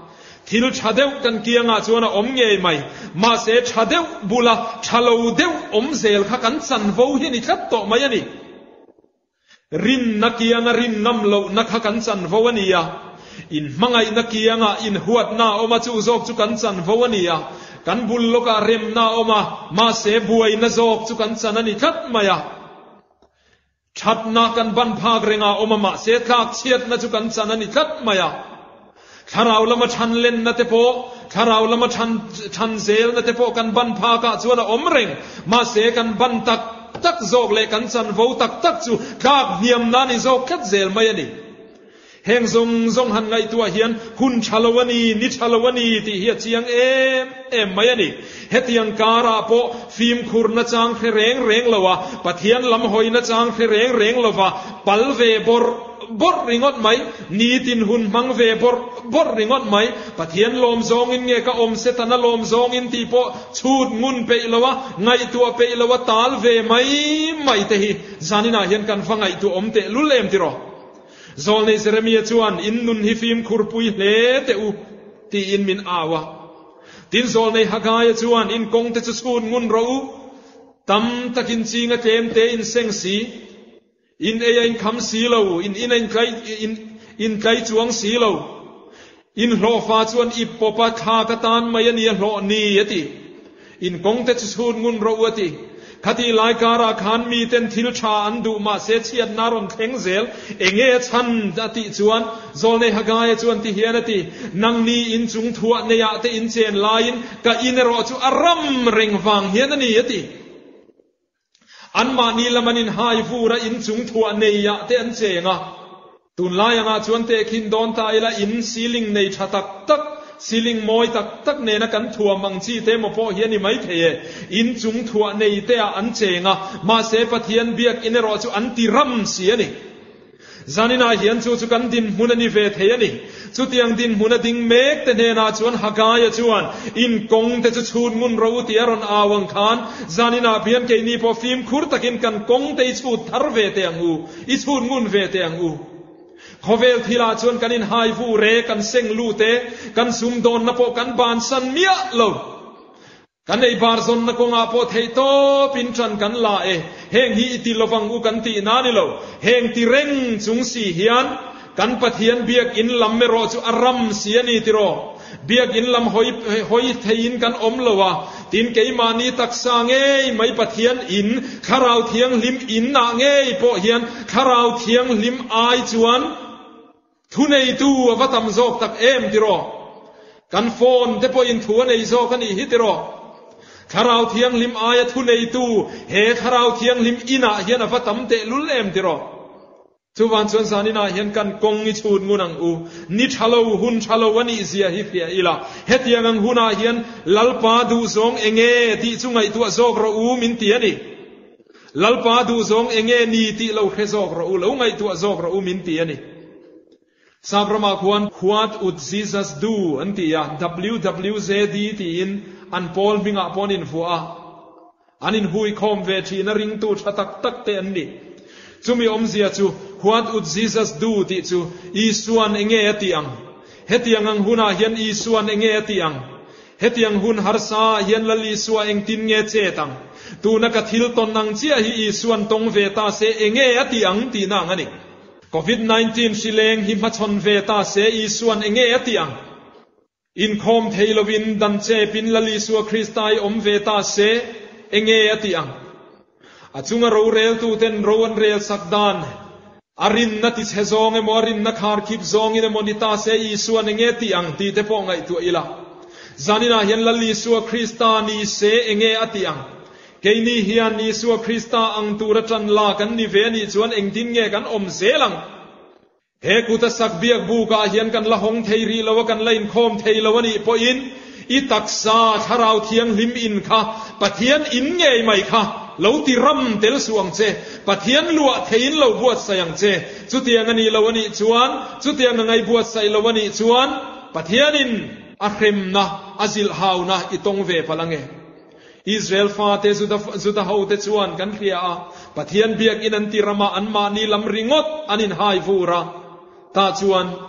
ทิลชาเดวกันเกียงอาจวนอมเงยไหมมาเสชาเดวบุลาชาโลเดวอมเซลขกันสันโวหินิชัดโตมายันี่รินนักเกียงรินน้ำโลนักขกันสันโวนียอินมังไงนักเกียงอินหัวนาอมาจูโจกจุกันสันโวนียกันบุลโลกาเรมนาอมามาเสบวยนโจกจุกันสันนิชัดมายาชัดนากันบันพากเรงาอมามาเสกากเชียดนจุกันสันนิชัดมายาถ้าเราละมาชันเล่นนัตโปถ้าเราละมาชันชันเซลนัตโปกันบันพากะจวนอมเร่งมาเสกันบันตักตักโจกเลกันสันโวตักตักจูกากเนียมนานิโจกคัดเซลมายันี่เฮงทรงทรงหันไงตัวเฮียนหุ่นชาลวนีนิชาลวนีที่เฮียเชียงเอ็มเอ็มมายันี่เฮตียงการาโปฟิล์มคูร์นจางเร่งเร่งละวะปะเทียนลำหอยนจางเร่งเร่งละวะปัลเวบอร์บอร์ริงอดไหมนีตินหุ่นมังเวบอร์บอร์ริงอดไหมปะเทียนลมซองอินเงก็อมเซตนาลมซองอินตีโปชูดงุนเปละวะไงตัวเปละวะตาลเวไหมไม่เตหิจานินาเฮียนกันฟังไงตัวอมเตลุเลมติรอโซลในเซเรมียจวนอินนุนฮิฟิมคุรปุยเลเตอูตีอินมินอาวะตินโซลในฮักายจวนอินกงเตจุสูนงุนรูตัมตะกินจีงะเตมเตอินเซงสีอินเอยินคำสีเลวอินอินอินไกอินอินไกจวงสีเลวอินโลฟาจวนอิปปปะคากตานมายันยโลนียติอินกงเตจุสูนงุนรูติคดีลายการาขานมีเต็นทิลชาอันดูมาเสียเชียดนารอนเทงเซลเองเอชันติจวนโซลในฮากายจวนที่เฮียนตินังนีอินจุงทัวเนียเตอินเจนลายน์กะอินโรจูอารัมเริงฟังเฮียนนี่ยติอันมานีละมันินไฮฟูระอินจุงทัวเนียเตอันเจงะตุนลายงาจวนเตคินโดนตายละอินซีลิงในชะตักตักซีลิงมอยตักตักเนนักันทัวมังจีเตมโปเฮียนี่ไม่เทอินจุงทัวเนเตอันเจงะมาเสปเทียนเบียกอินรอจูอันติรัมเสียนี่จานินาเฮียนจูจูกันดินมุนนิเวเทยนี่จูเตียงดินมุนดิงเมกเตเนนาจวนฮักายจวนอินกงเตจูชูนมุนรูตีอรอนอาวังคานจานินาเบียนเกนีพอฟิล์มคุรตะกินกันกงเตจูทาร์เวเตงอูอิชูนมุนเวเตงอูขอเวลทีลาชวนกันอินไฮฟูเรกันเซ็งลูเตกันซุมโดนนโปกันบานสันเมียโลกันในบาร์ซอนนกงอาโปเทโตปินจันกันลาเอเฮงฮีอิติลวังอุกันตีนานิโลเฮงติเร่งจุงสีเฮียนกันปะเทียนเบียกอินลำเมโรจูอารัมเสียนีติโรเบียกอินลำหอยหอยเทียนกันอมโลวะตินเกยมานีตักสางเงยไม่ปะเทียนอินคาราวเทียงลิมอินนาเงยโปเฮียนคาราวเทียงลิมไอจวนทุนไอตัววัตมโจกตักเอ็มติโรกันโฟนเทปอินทัวในโจกันอีฮิติโรคาราวเทียงลิมอายทุนไอตัวเฮคาราวเทียงลิมอินาเฮียนวัตมเตลุลเอ็มติโรทุวันส่วนสานินาเห็นกันกงอิชูดงูนังอูนิชาโลหุนชาโลวันอิเสียฮิเฟียอีลาเฮตียงังหุนาเห็นลัลปาดูซงเองเอที่จุงไอตัวโจกรอูมินเตียนี่ลัลปาดูซงเองเอนีที่เราเฮโจกรอูเราไงตัวโจกรอูมินเตียนี่สาบรมาควรควดอุดซีซัสดูอันที่ยา W W Z D ที่อินอันพอลมิงอาปอนินฟัวอันอินหุยคอมเวทีนริงตูชะตักตักเตอันนี้จูมีอมเสียจูควดอุดซีซัสดูที่จูอีส่วนเองเอติอังเฮติยังอังหุนาเฮียนอีส่วนเองเอติอังเฮติยังหุนฮาร์ซาเฮียนลลีส่วนเองตินเงเจตังตูนักทิลตอนนังเจียฮีอีส่วนตรงเวตาเซเองเอติอังตีนางอันนี้โควิดสิบเก้า สิเลงหิมะชนเวตาเสอีส่วนเองเอติอังอินคอมเทลวินดันเจปินลลีสัวคริสตายอมเวตาเสเองเอติอังอาจุงเราเรลตูเต็นโรนเรลสักดานอารินนัติเซซองเอมอรินนักฮาร์คิบซองอินมอนิตาเสอีส่วนเองเอติอังตีเตปองไอตัวอีลาจานินาเห็นลลีสัวคริสตานีเสเองเอติอังเกนี่เฮียนีสัวคริสตาอังตูระจันลากันนิเวนีจวนเองดินเงกันอมเซลังเฮกุตสักเบียกบูกาเฮียนกันละหงเทรีละวกันไลน์โคมเทลวันนี้พออินอิตักซาทาราวเทียงลิมอินค่ะปะเทียนอินเงยไหมค่ะเราติรัมเตลสวงเจปะเทียนลัวเทียนเราบวชใส่ยังเจจุดเตียงนี้ละวันนี้จวนจุดเตียงไงบวชใส่ละวันนี้จวนปะเทียนินอาคริมนะอาซิลฮาวนะอิตงเวพลังเงอิสราเอลฟาเตสุดาสุดาฮาวเตจวนกันเรียอาปะเทียนเบียกอินันติรามาอันมานีลำริงดอันินไฮฟูระตาจวนป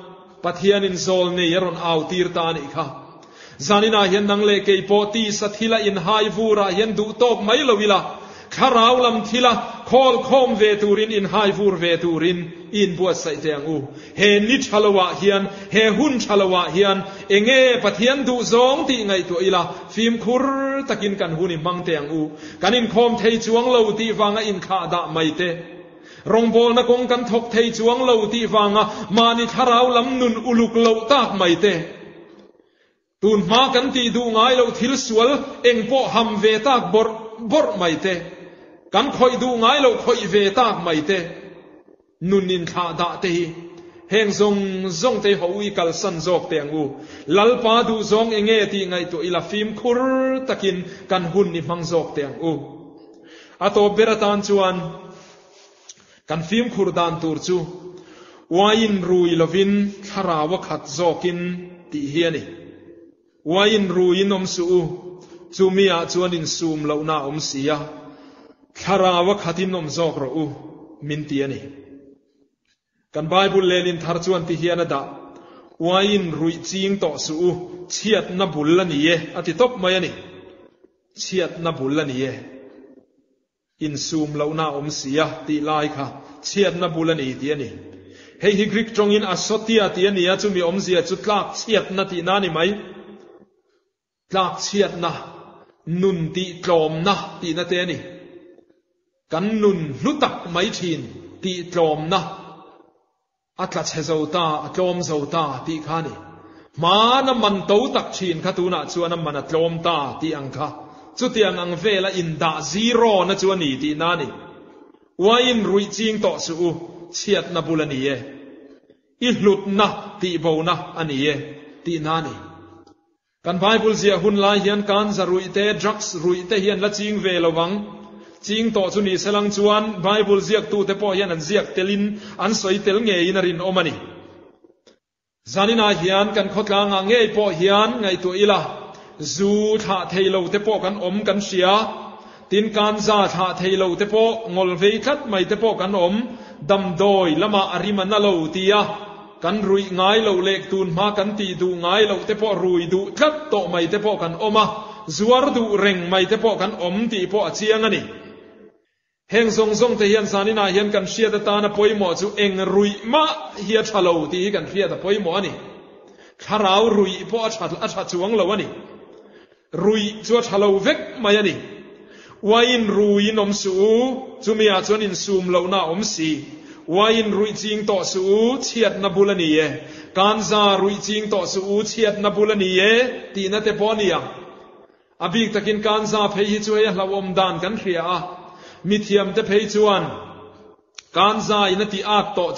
ปะเทียนินโซลเนยรอนเอาตีร์ตานิค่ะจานินาเห็นนังเลเกยโปตีสัทิละอินไฮฟูระเห็นดูตบไม่ละวิละขาราวลำทิละคอลคอมเวตูรินอินไฮฟูร์เวตูรินอินบวชใส่เตียงอูเฮนิชลวะเฮียนเฮหุนชลวะเฮียนเองเอปะเทียนดูซองตีไงตัวอีละฟิมคุรตะกินกันหุนิมังเตียงอูกันอินคอมเทจวงเลวตีฟังอินขาดะไม่เตรงบอลนักงกันทกเทจวงเลวตีฟังมานิขาราวลำนุนอุลุกเลวตากไม่เตตูนมากันตีดูง่ายเลวทิลสวลเองโปฮัมเวตากบอร์บอร์ไม่เตกันคอยดูง่ายเลวคอยเวตากไม่เตนุนินขาดะเตเฮงซงซงเตหอวิกัลสันจอกเตียงอูลัลปาดูซงเองเอตีไงตัวอิลาฟิมคุรตะกินกันหุนนิมังจอกเตียงอูอาโตเบรตันจวนกันฟิมคุรดานตูร์จูวายินรูยลวินขาราวขัดจอกินตีเฮียนีวายินรูยนอมสูจูมีอาจวนอินซูมเหล่านาอมเสียขาราวขัดินนอมจอกรูมินตียนีกันไบเบิลเลลินทาร์จวนตีเฮียนดาวายินรุยจิงต่อสู้เชียดนับบุลลันเย่อติตบมายันี่เชียดนับบุลลันเย่อินซูมเหล่านาอมเสียตีลายค่ะเชียดนับบุลลันเย่ตีนี่เฮฮิกริกตรงอินอัศตียตีนี่จุมีอมเสียจุดลากเชียดนาตีนานี่ไหมลากเชียดนะนุนตีกลอมนะตีนาเตนี่กันนุนลุตักไม่ชินตีกลอมนะอัตลัดเฮซาตาอัตลอมซาตาตีขานี่มาน้ำมันโตตักชินข้าตูน่ะชวนน้ำมันอัตลอมตาตีอังคาจุดที่อังเวลอินดาซีโร่นะชวนนี่ตีนานี่ว่าอินรุยจิงต่อสู้เชียดนับุลนี่เออิหลุดนะตีโบนะอันนี้เอตีนานี่กันไบเบิลเสียหุ่นลายเฮียนการจะรุยเตดรักส์รุยเตเฮียนละจิงเวลวังจิงต่อจุนีเสลังจวนไบเบิลเสียกตูเตปอเฮียนอันเสียกเตลินอันสวยเตลเงยนรินโอมานีจานินาเฮียนกันขดลางเงยปอเฮียนไงตัวอีละจูท่าเทโลเตปอกันอมกันเสียตินการซาท่าเทโลเตปองอลเวคัดไม่เตปอกันอมดำโดยละมาอาริมันนาโลตียกันรุยง่ายเราเล็กตูนมากันตีดูง่ายเราเตปอรุยดูคัดโตไม่เตปอกันอมาจวรดูเร่งไม่เตปอกันอมตีปอเชียงอันนี้เฮงทรงทรงเทียนสานินาเฮียนกันเชียตตานะปอยหมอจูเองรุยมาเฮียชะโลตีกันเชียตปอยหมอนี่ขาราวรุยปอชัดอัชัดจวงเลวนี่รุยจวชะโลเวกมายันี่วายินรุยนอมสูจูมีอาจวนินซูมเลวนาอมสีวายินรุยจิงต่อสูเชียดนับุลนีเยการซารุยจิงต่อสูเชียดนับุลนีเยตีนัเตปอนียอบิกตะกินการซาเพยิจวยลาวอมดานกันเขียมิเทียมเตเพยจวนการซายนติอาตโตจู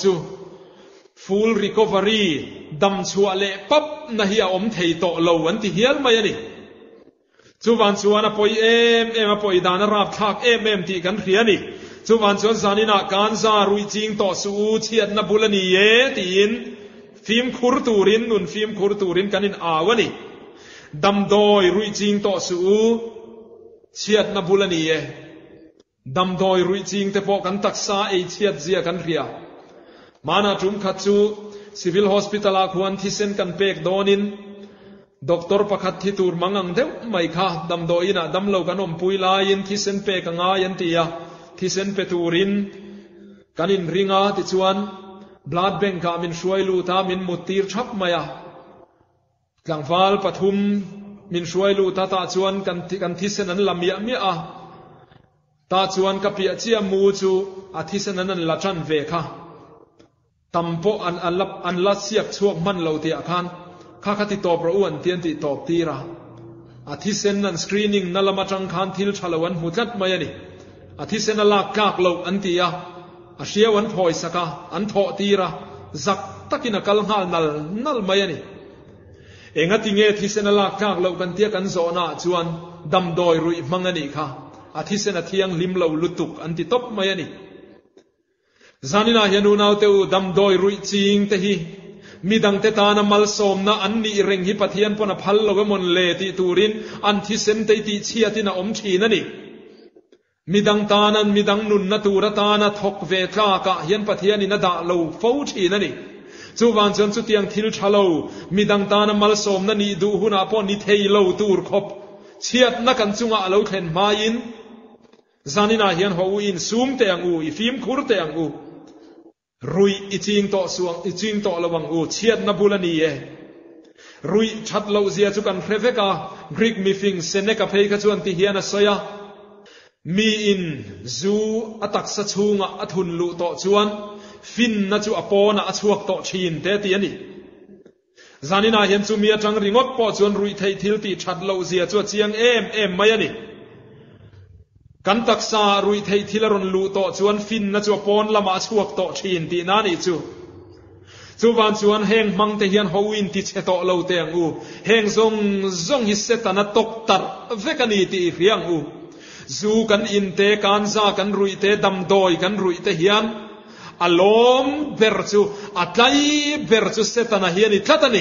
full recovery ดำชัวเละปั๊บนะเฮียอมเทยโตโลวันที่เฮียลมายันี่จูวันชวนปอยเอ็มเอ็มปอยดานรับทักเอ็มเอ็มที่กันเขียนี่จูวันชวนสานินาการซารุยจิงต่อสู้เชียดนับุลนีเยตีนฟิล์มคูร์ตูรินนุนฟิล์มคูร์ตูรินกันอินอาวนี่ดำโดยรุยจิงต่อสู้เชียดนับุลนีเยดำโดยรุยจิงแต่พอกันตักษาเอเชียดเจียกันเรียมานาจุมขัดจูซิวิลฮอสพิทอลาควรที่เซนกันเปกโดนินด็อกเตอร์ประคัดที่ตูร์มังอังเดวไม่ค่ะดำโดยนะดำเลวกันอมปุยลายินที่เซนเปกงายันตียที่เซนเปตูรินกันอินริงาติจวนบลัดเบงกามินช่วยลูตามินมุตีร์ชับมายากลางฟ้าปฐุมมินช่วยลูตาตาจวนกันกันที่เซนันลำเมียเมียตาจวนกับเปียเจียมูจูอาทิสนันละจันเวค่ะตัมโปอันอันลับอันละเสียกช่วงมันเราเตียคันข้าคติตอบระอ้วนเตียนติตอบตีระอาทิเซนนันสกรีนิ่งนั่นละมาจังคันทิลชาลวันหุดลัดมายันี่อาทิเซนนัลากากเราอันตียาอาเชียวันพอยสักอันทอตีระจักตะกินักลงหัลนัลนัลมายันี่เองติเงทิเซนนัลากากเรากันเตียกันโซนาจวนดำโดยรุยมังนี่ค่ะอาทิเซนเทียงลิมเราลุตุกอันติตบมายันี่จานินาเฮนูนาวเตอูดำโดยรุยจิงเตฮีมีดังเตตานามัลสมนาอันนี้เร่งฮิปะเทียนปนพัลลวมนเลติตูรินอันที่เซนเตติเชียตินาอมชีนั่นนี่มีดังตานันมีดังนุนนตูรตานาทกเวทลากะเฮียนปะเทียนินาดาโลฟูชีนั่นนี่ chu wan chuan chu tiang thil thalo midang ta na mal som na ni du huna pon ni thei lo tur khop chiat na kan chunga alo thlen ma in zanina hian ho in sum te ang u i fim khur te ang u rui i ching to suang i ching to lawang u chiat na bulani e rui that lo zia chu kan hreveka greek mifing seneka phei kha chuan ti hian a soya mi in zu atak sa chunga athun lu to chuan fin na chu apona achuak to thin te ti ani zanina hian chu mi atang ringot po chuan rui thei thil ti that lo zia chu chiang em em mai ani kan taksa rui thei thilaron lu to chuan fin na chu pon lama chuak to thin ti na ni chu chu wan chuan heng mang te hian hoin ti che to lo te ang u heng zong zong hi setana tok tar vekani ti riang u zu kan in te kan za kan rui te dam doi kan rui te hian alom ber chu atlai ber chu setana hian i tlatani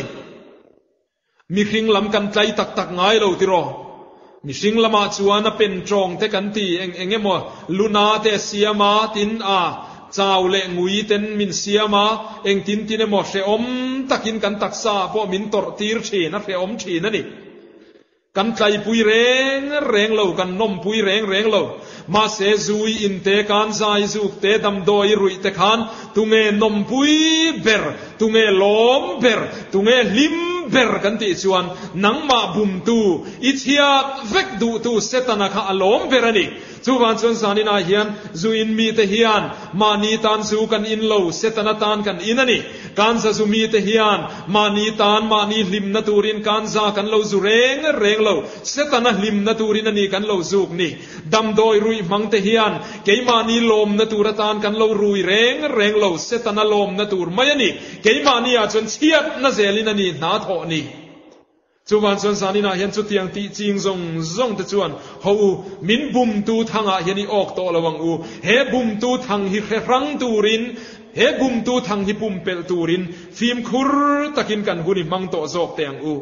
mi hring lam kan tlai tak tak ngai lo ti ro mi hring lama chuan a pen trong te kan ti eng engemaw luna te siama tin a chau le ngui ten min siama eng tin tin emaw hre om takin kan taksa po min tor tir thin a hre om thin ani kan tlai pui reng reng lo kan nom pui reng reng lo ma se zui in te kan zai zuk te dam doi rui te khan tunge nom pui ber tunge lom ber tunge lim ber kan ti chuan nangma bum tu ichia vek du tu setana kha alom berani chu wan chuan sanina hian zuin mi te hian mani tan zu kan in lo setana tan kan inani kan sa zu mi te hian mani tan mani lim na turin kan za kan lo zu reng reng lo setana lim na turin ani kan lo zuk ni dam doi rui mang te hian keimani lom na turatan kan lo rui reng reng lo setana lom na tur mai ani keimani a chuan chiat na zelin ani na tho ni chu wan chuan sanina hian chu tiang ti ching zong zong te chuan ho min bum tu thanga hian i ok to lawang u he bum tu thang hi rang turin he bum tu thang hi pum pel turin fim khur takin kan huni mang to zok teang u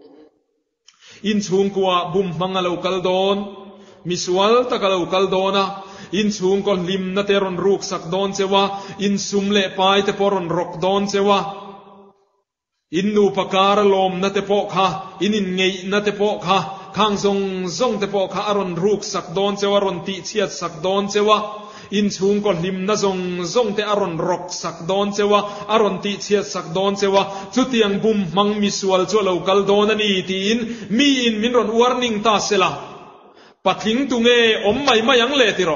in chung kwa bum mangalo kaldon miswal takalo kaldona in chung kon lim na teron ruk sak don chewa in sumle pai te poron rok don chewa in nu pakar lom na te po kha in in ngei na te po kha khang zong zong te po kha aron ruk sak don chewa ron ti chiat sak don chewa in chung kon lim na zong zong te aron rok sak don chewa aron ti chiat sak don chewa chu tiang bum mang miswal chu lo kal don ani ti in mi in min ron warning ta sela patling tunge om mai mayang le ti ro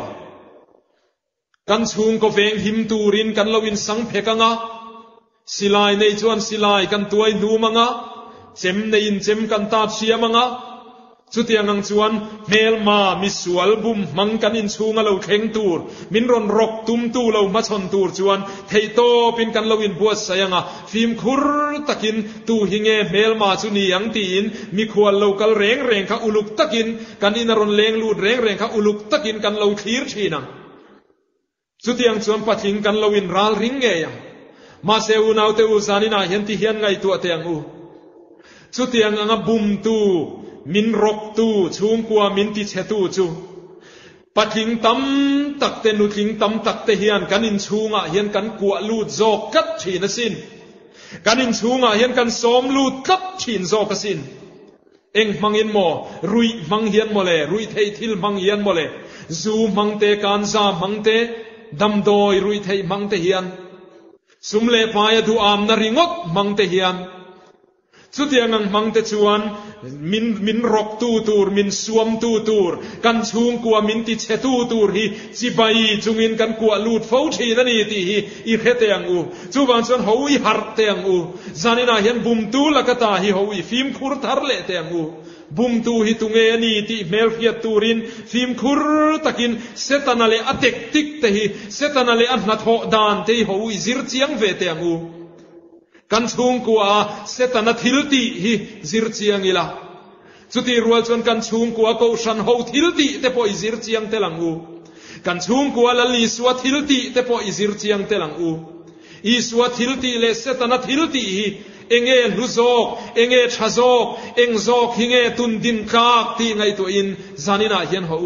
kan chung ko veng him turin kan lowin sang phekanga silai nei chuan silai kan tuai nu manga chem nei in chem kan ta chia manga chutiang ang chuan mel ma misual bum mang kan in chunga lo thleng tur min ron rok tum tu lo ma chon tur chuan thei to pin kan lo in buat sayanga fim khur takin tu hinge mel ma chu ni ang tin mi khwal lo kal reng reng kha uluk takin kan in ron leng lut reng reng kha uluk takin kan lo thlir thinang chutiang chuan patling kan lo in ral ring nge yang ma se u nau te u zanina hian ti hian ngai tu te ang u chu tiang anga bum tu min rok tu chung kwa min ti che tu chu patling tam tak te nu tling tam tak te hian kan in chunga hian kan kwa lut zok kat thina sin kan in chunga hian kan som lut kat thin zok ka sin eng mangin mo rui mang hian mo le rui thei thil mang hian mo le zu mang te kan za mang te dam doi rui thei mang te hian sumle paya du am na ringot mang te hian chutiang ang mang te chuan min min rok tu tur min suam tu tur kan chung kwa min ti che tu tur hi chi bai chungin kan kwa lut fo thi na ni ti hi i khete ang u chu wan chuan hoi har te ang u zanina hian bum tu lakata hi hoi fim khur thar le te ang u bum tu hi tunge ani ti mel khiat turin fim khur takin setanale atek tik te hi setanale an na tho dan te ho i zir chiang ve te ang u kan chung kwa setana thilti hi zir chiang ila chuti rual chon kan chung kwa ko shan ho thilti te po i zir chiang te lang u kan chung kwa lali swa thilti te po i zir chiang te lang u i swa thilti le setana thilti hi enge luzok enge thazok engzok hinge tun din kak ti ngai to in zanina hian ho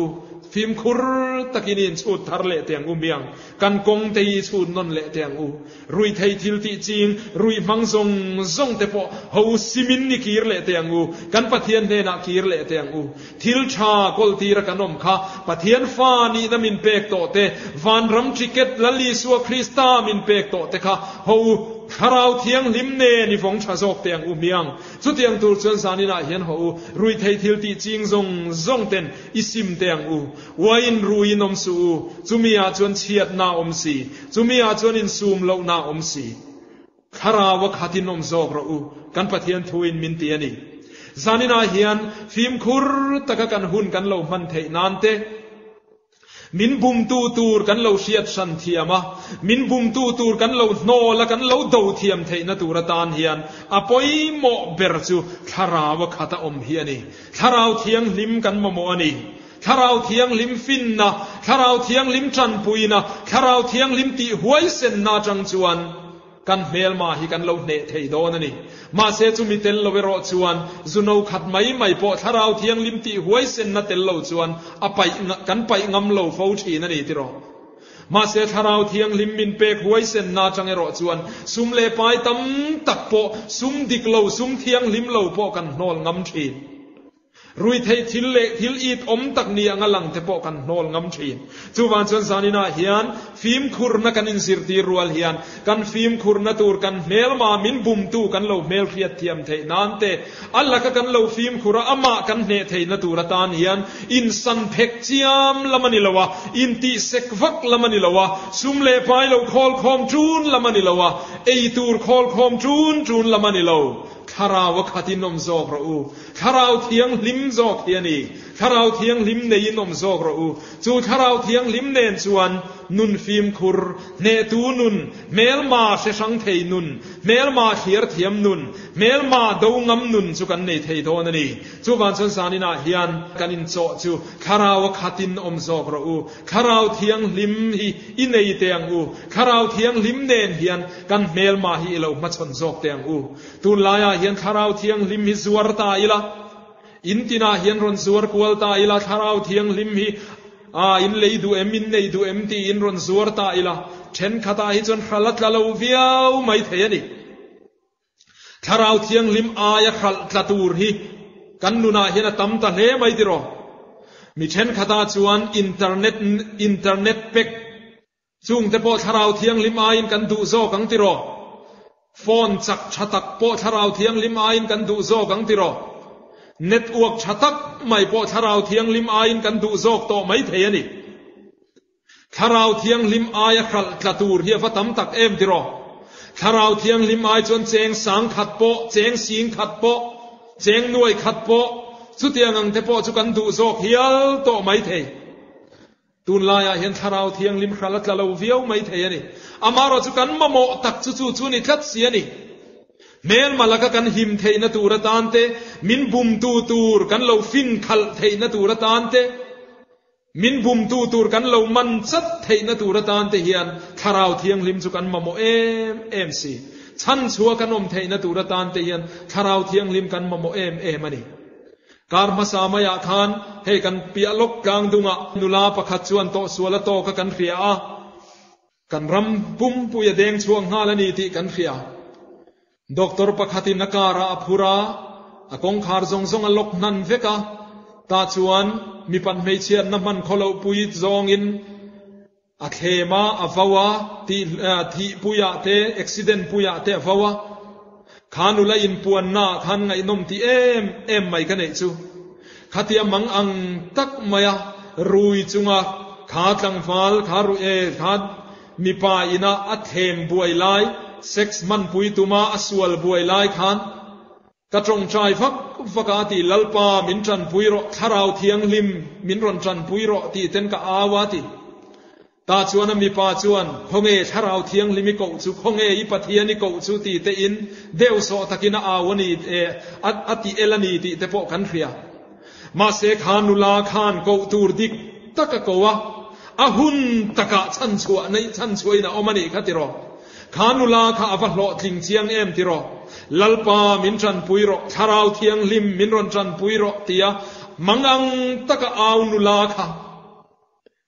ฟิมคุรตะกินินสูดทารเลเตียงอุเมียงกันกงเตยสูดนนเลเตียงอูรุยไทยทิลติจิงรุยมังซงซงเตปอหูซิมินนิกีร์เลเตียงอูกันปะเทียนเนนักกีร์เลเตียงอูทิลชากลตีระกันอมข้าปะเทียนฟ้านีนมินเปกโตเตวันรัมจิเกตลลีสัวคริสตามินเปกโตเตข้าหูคาราวเทียงลิมเนนิฟงชาโซกเตียงอุเมียงสุดเตียงตูชนสานินาเห็นหูรุยไทยทิลติจิงซงซงเต็นอิซิมเตียงอูวายินรุยนอมสูจุมีอาจวนเชียดนาอมสีจุมีอาจวนอินซูมเลวนาอมสีคาราวขัดินอมโซกรูกันปะเทียนทูอินมินเตียนีสานินาเฮียนฟิมคุรตะกะกันหุนกันเลวมันเทนานเตมินบุมตูตูร์กันเราเชียดสันเทียมะมินบุมตูตูร์กันเราโนละกันเราดาวเทียมเทนตูระตานเฮียนอปอยโมเบรจูคาราวขัดอมเฮียนีคาราวเทียงลิมกันมโมอันีคาราวเทียงลิมฟินนะคาราวเทียงลิมจันปุยนะคาราวเทียงลิมตีหวยเซนนาจังจวนกันเมลมาฮิกันเราเนเทโดนนี่มาเสจุมิเตลโลเวโรจวนจุนเอาขัดไม่ไม่พอถ้าเราเทียงลิมตีหวยเซนนาเตลโลจวนอไปกันไปงำโลฟูชีนั่นนี่ที่รอมาเสถ้าเราเทียงลิมมินเปกหวยเซนนาจังเอโรจวนซุมเลไปตั้มตักโปซุมดิกโลซุมเทียงลิมโลโปกันนอลงำชีรุยเททิลเลทิลอีดอมตักเนียงลังเทปกันนอลงำชีนจูวันชนสานินาเฮียนฟิล์มคุรนักันอินสิรตีรัวเฮียนกันฟิล์มคุรนัตูร์กันเมลมามินบุมตูกันโลเมลเฟียเทียมเทนานเตอัลลักกันโลฟิล์มคุระอามากันเนเทนตูระตานเฮียนอินสันเพกเจียมละมันนิลวะอินตีเซกวักละมันนิลวะซุมเลไปโลคอลคอมจูนละมันนิลวะเอตูร์คอลคอมจูนจูนละมันนิลวคาราวขัดินอมโซกรูคาราวเทียงลิมโซกเทียนีคาราวเทียงลิมเนยินอมโซกรูจูคาราวเทียงลิมเนนชวนนุนฟิมคุรเนตูนุนเมลมาเชชังเทนุนเมลมาเขียร์เทียมนุนเมลมาดาวงำนุนจูกันเนเทโดนนี่จูวันชนสานินาเฮียนกันอินโซจูคาราวขัดินอมโซกรูคาราวเทียงลิมฮีอินเนยเตียงอูคาราวเทียงลิมเนนเฮียนกันเมลมาฮีเรามาชนโซกเตียงอูตุลายาเฮียนคาราวเทียงลิมฮิสวรตาอิละอินตินาเฮียนรอนสวรกวลตาอิละคาราวเทียงลิมฮีอ่าอินเลยดูเอ็มอินเลยดูเอ็มตีอินรอนสวรตาอิละเช่นขตาฮิจนขลัดละลูวิวไม่เทียนี่คาราวเทียงลิมอายขลัดตูร์ฮีกันนุนาเฮียนตั้มตะเลไม่ติรอมีเช่นขตาจวนอินเทอร์เน็ตอินเทอร์เน็ตเป็กจุงแต่พอคาราวเทียงลิมอายินกันดูโซกังติรอฟอนจักชัตักพอคาราวเทียงลิมอายินกันดูโซกังติรอเน็ตอวกชัตักไม่พอคาราวเทียงลิมอายินกันดูโซกโตไม่เทียนี่คาราวเทียงลิมอายขลัดตูร์เฮียฟัตมตักเอ็มติรอคาราวเทียงลิมอายจนเจงสังขัดโปเจงสิงขัดโปเจงหน่วยขัดโปสุดยังเทปจุกันดูโซกเฮียโตไม่เทียตุนลายเห็นคาราวเทียงลิมขลัดละเราเวียวไม่เทียนี่อามาเราจุกันมาโมตักจุจุจุนี่ทัดเสียนี่เมลมาลักกันหิมเทนตูระตานเตมินบุมตูตูร์กันเราฟินขัลเทนตูระตานเตมินบุมตูตูร์กันเรามันจัดเทนตูระตานเตเฮียนคาราวเทียงลิมจุกันมาโมเอมเอมซีฉันชัวกันอมเทนตูระตานเตเฮียนคาราวเทียงลิมกันมาโมเอมเอมันนี่การมาสามายาคานให้กันเปียลกกลางดุงะนุลาประคัดชวนโตสวละโตกันเขียกันรำปุ่มปุยแดงช่วงฮาลนีติกันเขียด็อกเตอร์ประคัตินการาภูราอากงคาร์ซงซงอลกนันเวกาตาชวนมีปันไม่เชียนน้ำมันขลปุยซองอินอาเคมาอฟาวะที่ที่ปุยเตเอ็กซิเดนปุยเตอฟาวะขานุลาอินปวนนาขันไงนมที่เอ็มเอ็มไม่กันเอจูขัดยามังอังตักมายารุยจุงะขาตังฟัลขารุเอขาดมีปาอินาอัตเทมบวยไลเซ็กซ์มันปุยตุมาอสวลบวยไลขันกระจงใจฟักฟักอาติลลปามินจันปุยโรคาราวเทียงลิมมินรอนจันปุยโรตีเต็นกะอาวาติตาชวนมีปาชวนคงเอชาราวเทียงลิมิโกจูคงเออิปะเทียนิโกจูตีเตอินเดวโซตะกินาอาวนีเออัตอติเอลนีติเตโปกันเฟียมาเสคานุลาคานโกตูร์ดิกตะกะโกวะอาหุนตะกะชันชัวในชันช่วยนะอมันอีกติรอคานุลาคาอฟัลโลทิงเชียงเอ็มติรอลลปามินจันปุยโรชาราวเทียงลิมมินรอนจันปุยโรตียมังอังตะกะอานุลาคา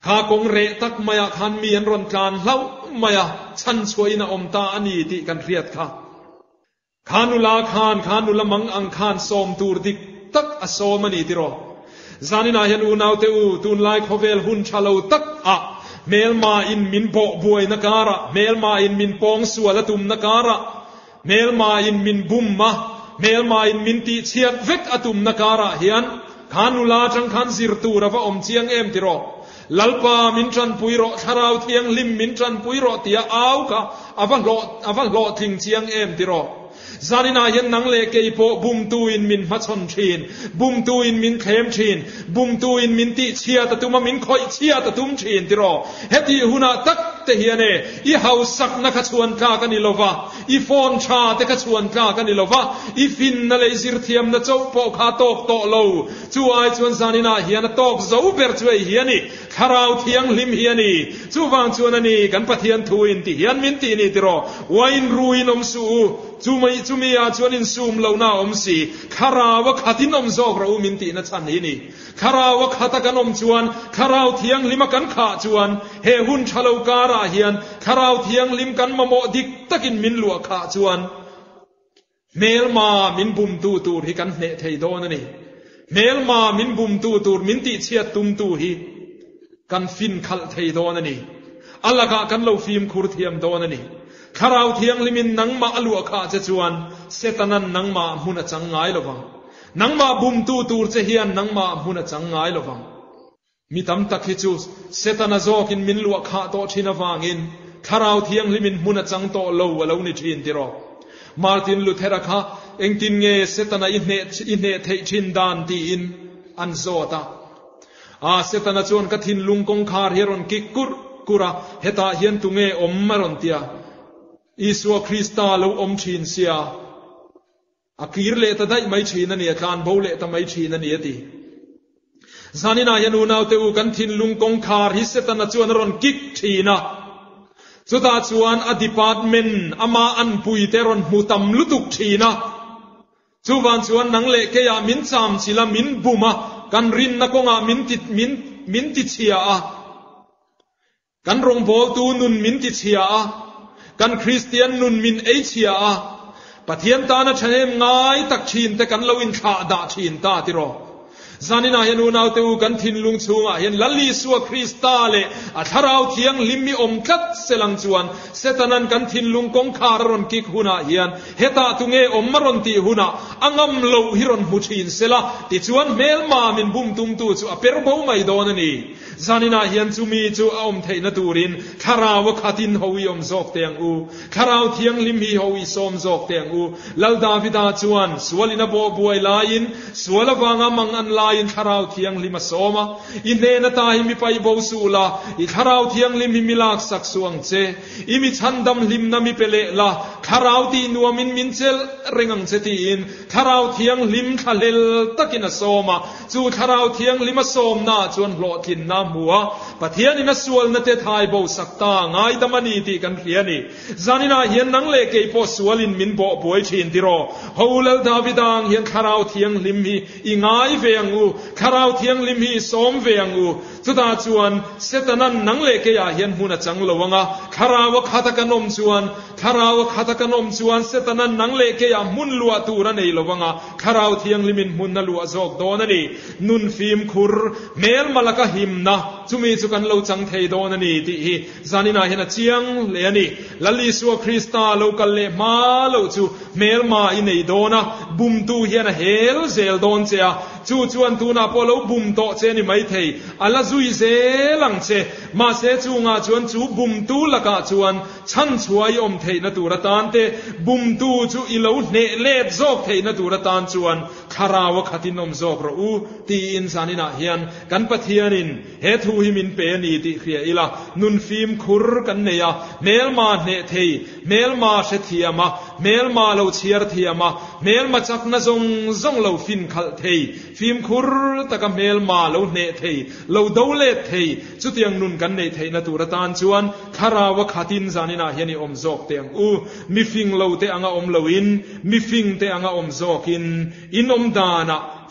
ข้ากงเรตักมาขันมีอันรอนการเล่ามาฉันช่วยนะอมตาอันนี้ติกันเรียดค่ะขานุลาขานขานุละมังอังขานสมตูรดิกตักอโซมันอีติโรจานินายันอูนาวเตอูตุนไลขเวลหุนชาลูตักอะเมลมาอินมินโบบวยนักการะเมลมาอินมินปองสัวละตุมนักการะเมลมาอินมินบุมมะเมลมาอินมินติเชียดเวกอตุมนักการะเฮียนขานุลาจังขันสิรตูระวะอมเชียงเอ็มติโรลัลปามินจันปุยโรชาราวเทียงลิมมินจันปุยโรเตียอาวกะอวัลโลอวัลโลทิงเชียงเอ็มติโรจานินายันนังเลเกยโปบุมตูอินมินมัชนชีนบุมตูอินมินเข้มชีนบุมตูอินมินติเชียตตุมมินคอยเชียตตุมชีนติโรเฮติหุนาตักเตเฮียเนอีเฮาสักนักชวนกากันนิโลวาอีฟอนชาเตกชวนกากันนิโลวาอีฟินนาเลซิรเทียมนาโจโปคาโตกโตโลจูไอชวนจานินาเฮียนโตกโจเปรจวยเฮียนีคาราวเทียงลิมเฮียนีจูวางชวนนีกันปะเทียนทูอินติเฮียนมินตินีติโรวาอินรูอินอมสูจูไม่จูมีอาชวนินซูมเหล่านาอมสีคาราวะขัดินอมโซกเรามินตินัชันนี้นี่คาราวะขัดกันอมจวนคาราวเทียงลิมกันขาจวนเฮหุนชะลาวการาเฮียนคาราวเทียงลิมกันมะโมดิกตะกินมินลัวขาจวนเมลมามินบุมตูตูฮิกันเนเทยโดนนี่เมลมามินบุมตูตูมินติเชียตุมตูฮิกันฟินขัลเทยโดนนี่อัลละกะกันเราฟิมคูรเทียมโดนนี่คาราวเทียงลิมินนังมาอลัวข้าจะจวนเสตนันนังมามุนจังไงลวังนังมาบุมตูตูจะเฮียนนังมามุนจังไงลวังมีตำตักฮิจูเสตนาโจกินมินลัวข้าโตชินวังอินคาราวเทียงลิมินมุนจังโตโลวะลวนิชินติโรมาร์ตินลูเทระข้าเองตินเงเสตนาอินเนอินเนเทชินดานตีอินอันโซตาอาเสตนาจวนกัทินลุงกงคาร์เฮรอนกิกุรกุระเฮตาเฮียนตุเงอมมารอนเตียอิสวาคริสตาลูอมชินเสียอาคีร์เลตได้ไม่ชินนั่นเนี่ยการโบเลตไม่ชินนั่นเนี่ยตีจานินายันูนาวเตอูกันทินลุงกงคาร์ฮิเซตันจวนรอนกิกชีนะสุดาจวนอดีพาร์ตเมนต์อามาอันปุยเตรอนมุตัมลุตุกชีนะจูวันจวนนังเลเกียมินซามชิลามินบุมากันรินนักงามินติมินมินติเชียกันรงโบตูนุนมินติเชียกันคริสเตียนนุนมินเอเชียปะเทียนตานะเชมง่ายตักชินแต่กันลวินขาดาชินตาติโรจานินาเฮนูนาวเตอูกันทินลุงชูงะเห็นลัลลีสัวคริสตาเลอัทราวเทียงลิมมีอมคัดเสลังจวนเซตนันกันทินลุงกงคารอนกิกหุนาเฮียนเฮตาตุเงอมมารอนตีหุนาอังมโลฮิรอนมุชินเซลาติจวนเมลมามินบุมตุมตูจูอเปรโบไม่โดนนี่จานินาเฮียนจูมีจูอมเทนตูรินคาราวขัดินฮวีอมจอกเตียงอูคาราวเทียงลิมฮีฮวีสอมจอกเตียงอูลัลดาวิดาจวนสวลินาโบบวยลายินสวลวางามังอันลายินคาราวเทียงลิมาโซมาอินเนนตาฮิมิไปโบสูลาอิคาราวเทียงลิมฮิมิลากสักสวงเจอิมิชันดัมลิมนามิเปเลลาคาราวตีนัวมินมินเจลเริงังเจตีอินคาราวเทียงลิมทะเลลตักินโซมาจูคาราวเทียงลิมาโซมนาจวนโลทินนามัวปะเทียนินัสวลนเตทายโบสักตาง่ายตมันนีตีกันเขียนี่จานินาเฮียนนังเลเกยโปสวลินมินโบป่วยชินติโรฮูเลลดาวิดางเฮียนคาราวเทียงลิมฮีอีง่ายเวียงอูคาราวเทียงลิมฮีสมเวียงอูจุดาจวนเซตนันนังเลเกยเฮียนมุนจังลวงะคาราวขัดกันอมจวนคาราวขัดกันอมจวนเซตนันนังเลเกยมุนลัวตูระเนลวงะคาราวเทียงลิมินมุนนลัวจอกโดนนี่นุนฟิมคุรเมลมาลกะหิมนะจุมีจุกันเราจังเทโดนนี่ที่จานินาเห็นเชียงเลนี่ลัลลิสัวคริสตาเรากันเลมาเราจูเมลมาอินเอโดนะบุมตูเห็นเฮลเซลโดนเจียจูจวนตูนาพอเราบุมโตเจนี่ไม่เทอัลลจุยเซลังเจมาเซจูงาจวนจูบุมตูละกาจวนฉันช่วยอมเทนตูระตานเตบุมตูจูอิเลวเนเลดโจกเทนตูระตานจวนคาราวขัดินอมโจกรูตีอินซานินาเฮียนกันปะเทียนินเฮทูฮิมินเปนีติเขียอิละนุนฟิมคุรกันเนียเมลมาเนเทเมลมาเชเทียมาเมลมาเราเชียร์เทียมาเมลมาจักนจงจงเราฟินขัลเทฟิมคุรตะกะเมลมาเราเนเทเราดูเลเทจุดยังนุนกันเนเทนตูระตานจวนคาราวขัดินซานินาเฮียนิอมโจกเตียงอูมิฟิงเราเตอังอมลวินมิฟิงเตอังอมโจกินอินอมดานะ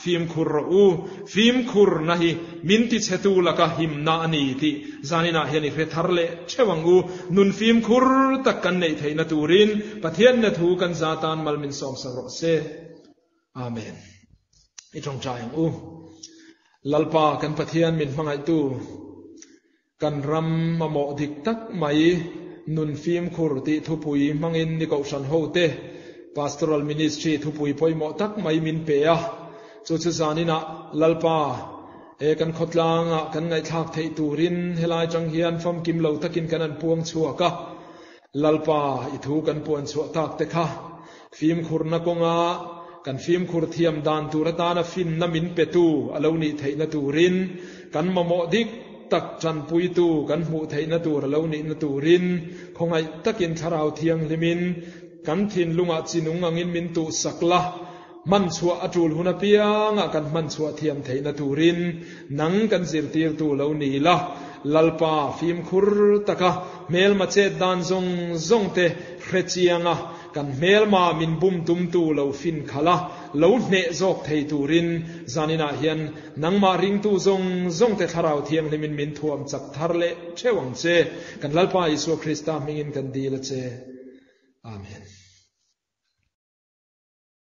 phim khur u phim khur na hi min ti chetu laka him na ani ti zanina hian i retharle chewang u nun phim khur tak kan nei theina turin pathian na thu kan zatan malmin som saro se amen i tong chayang u lalpa kan pathian min mangai tu kan ram mamo dik tak mai nun phim khur ti thupui mangin ni ko san ho te pastoral ministry thupui poimo tak mai min pe a chu chu zanina lalpa e kan khotlanga kan ngai thak thei turin helai chang hian fam kim lo takin kan an puang chuaka lalpa i thu kan puan chu tak te kha phim khur na konga kan phim khur thiam dan turata na fin na min pe tu alo ni theina turin kan mamo dik tak chan pui tu kan mu theina tur alo ni na turin khongai takin tharau thiang limin kan thin lunga chinung angin min tu sakla man chua atul huna pianga kan man chua thiam theina turin nang kan zir tir tu lo ni la lalpa phim khur taka mel ma che dan zong zong te khrechianga kan mel ma min bum tum tu lo fin khala lo ne zok thei turin zanina hian nang ma ring tu zong zong te tharau thiam limin min thuam chak tharle chewang che kan lalpa Isu Krista mingin kan dil che amen.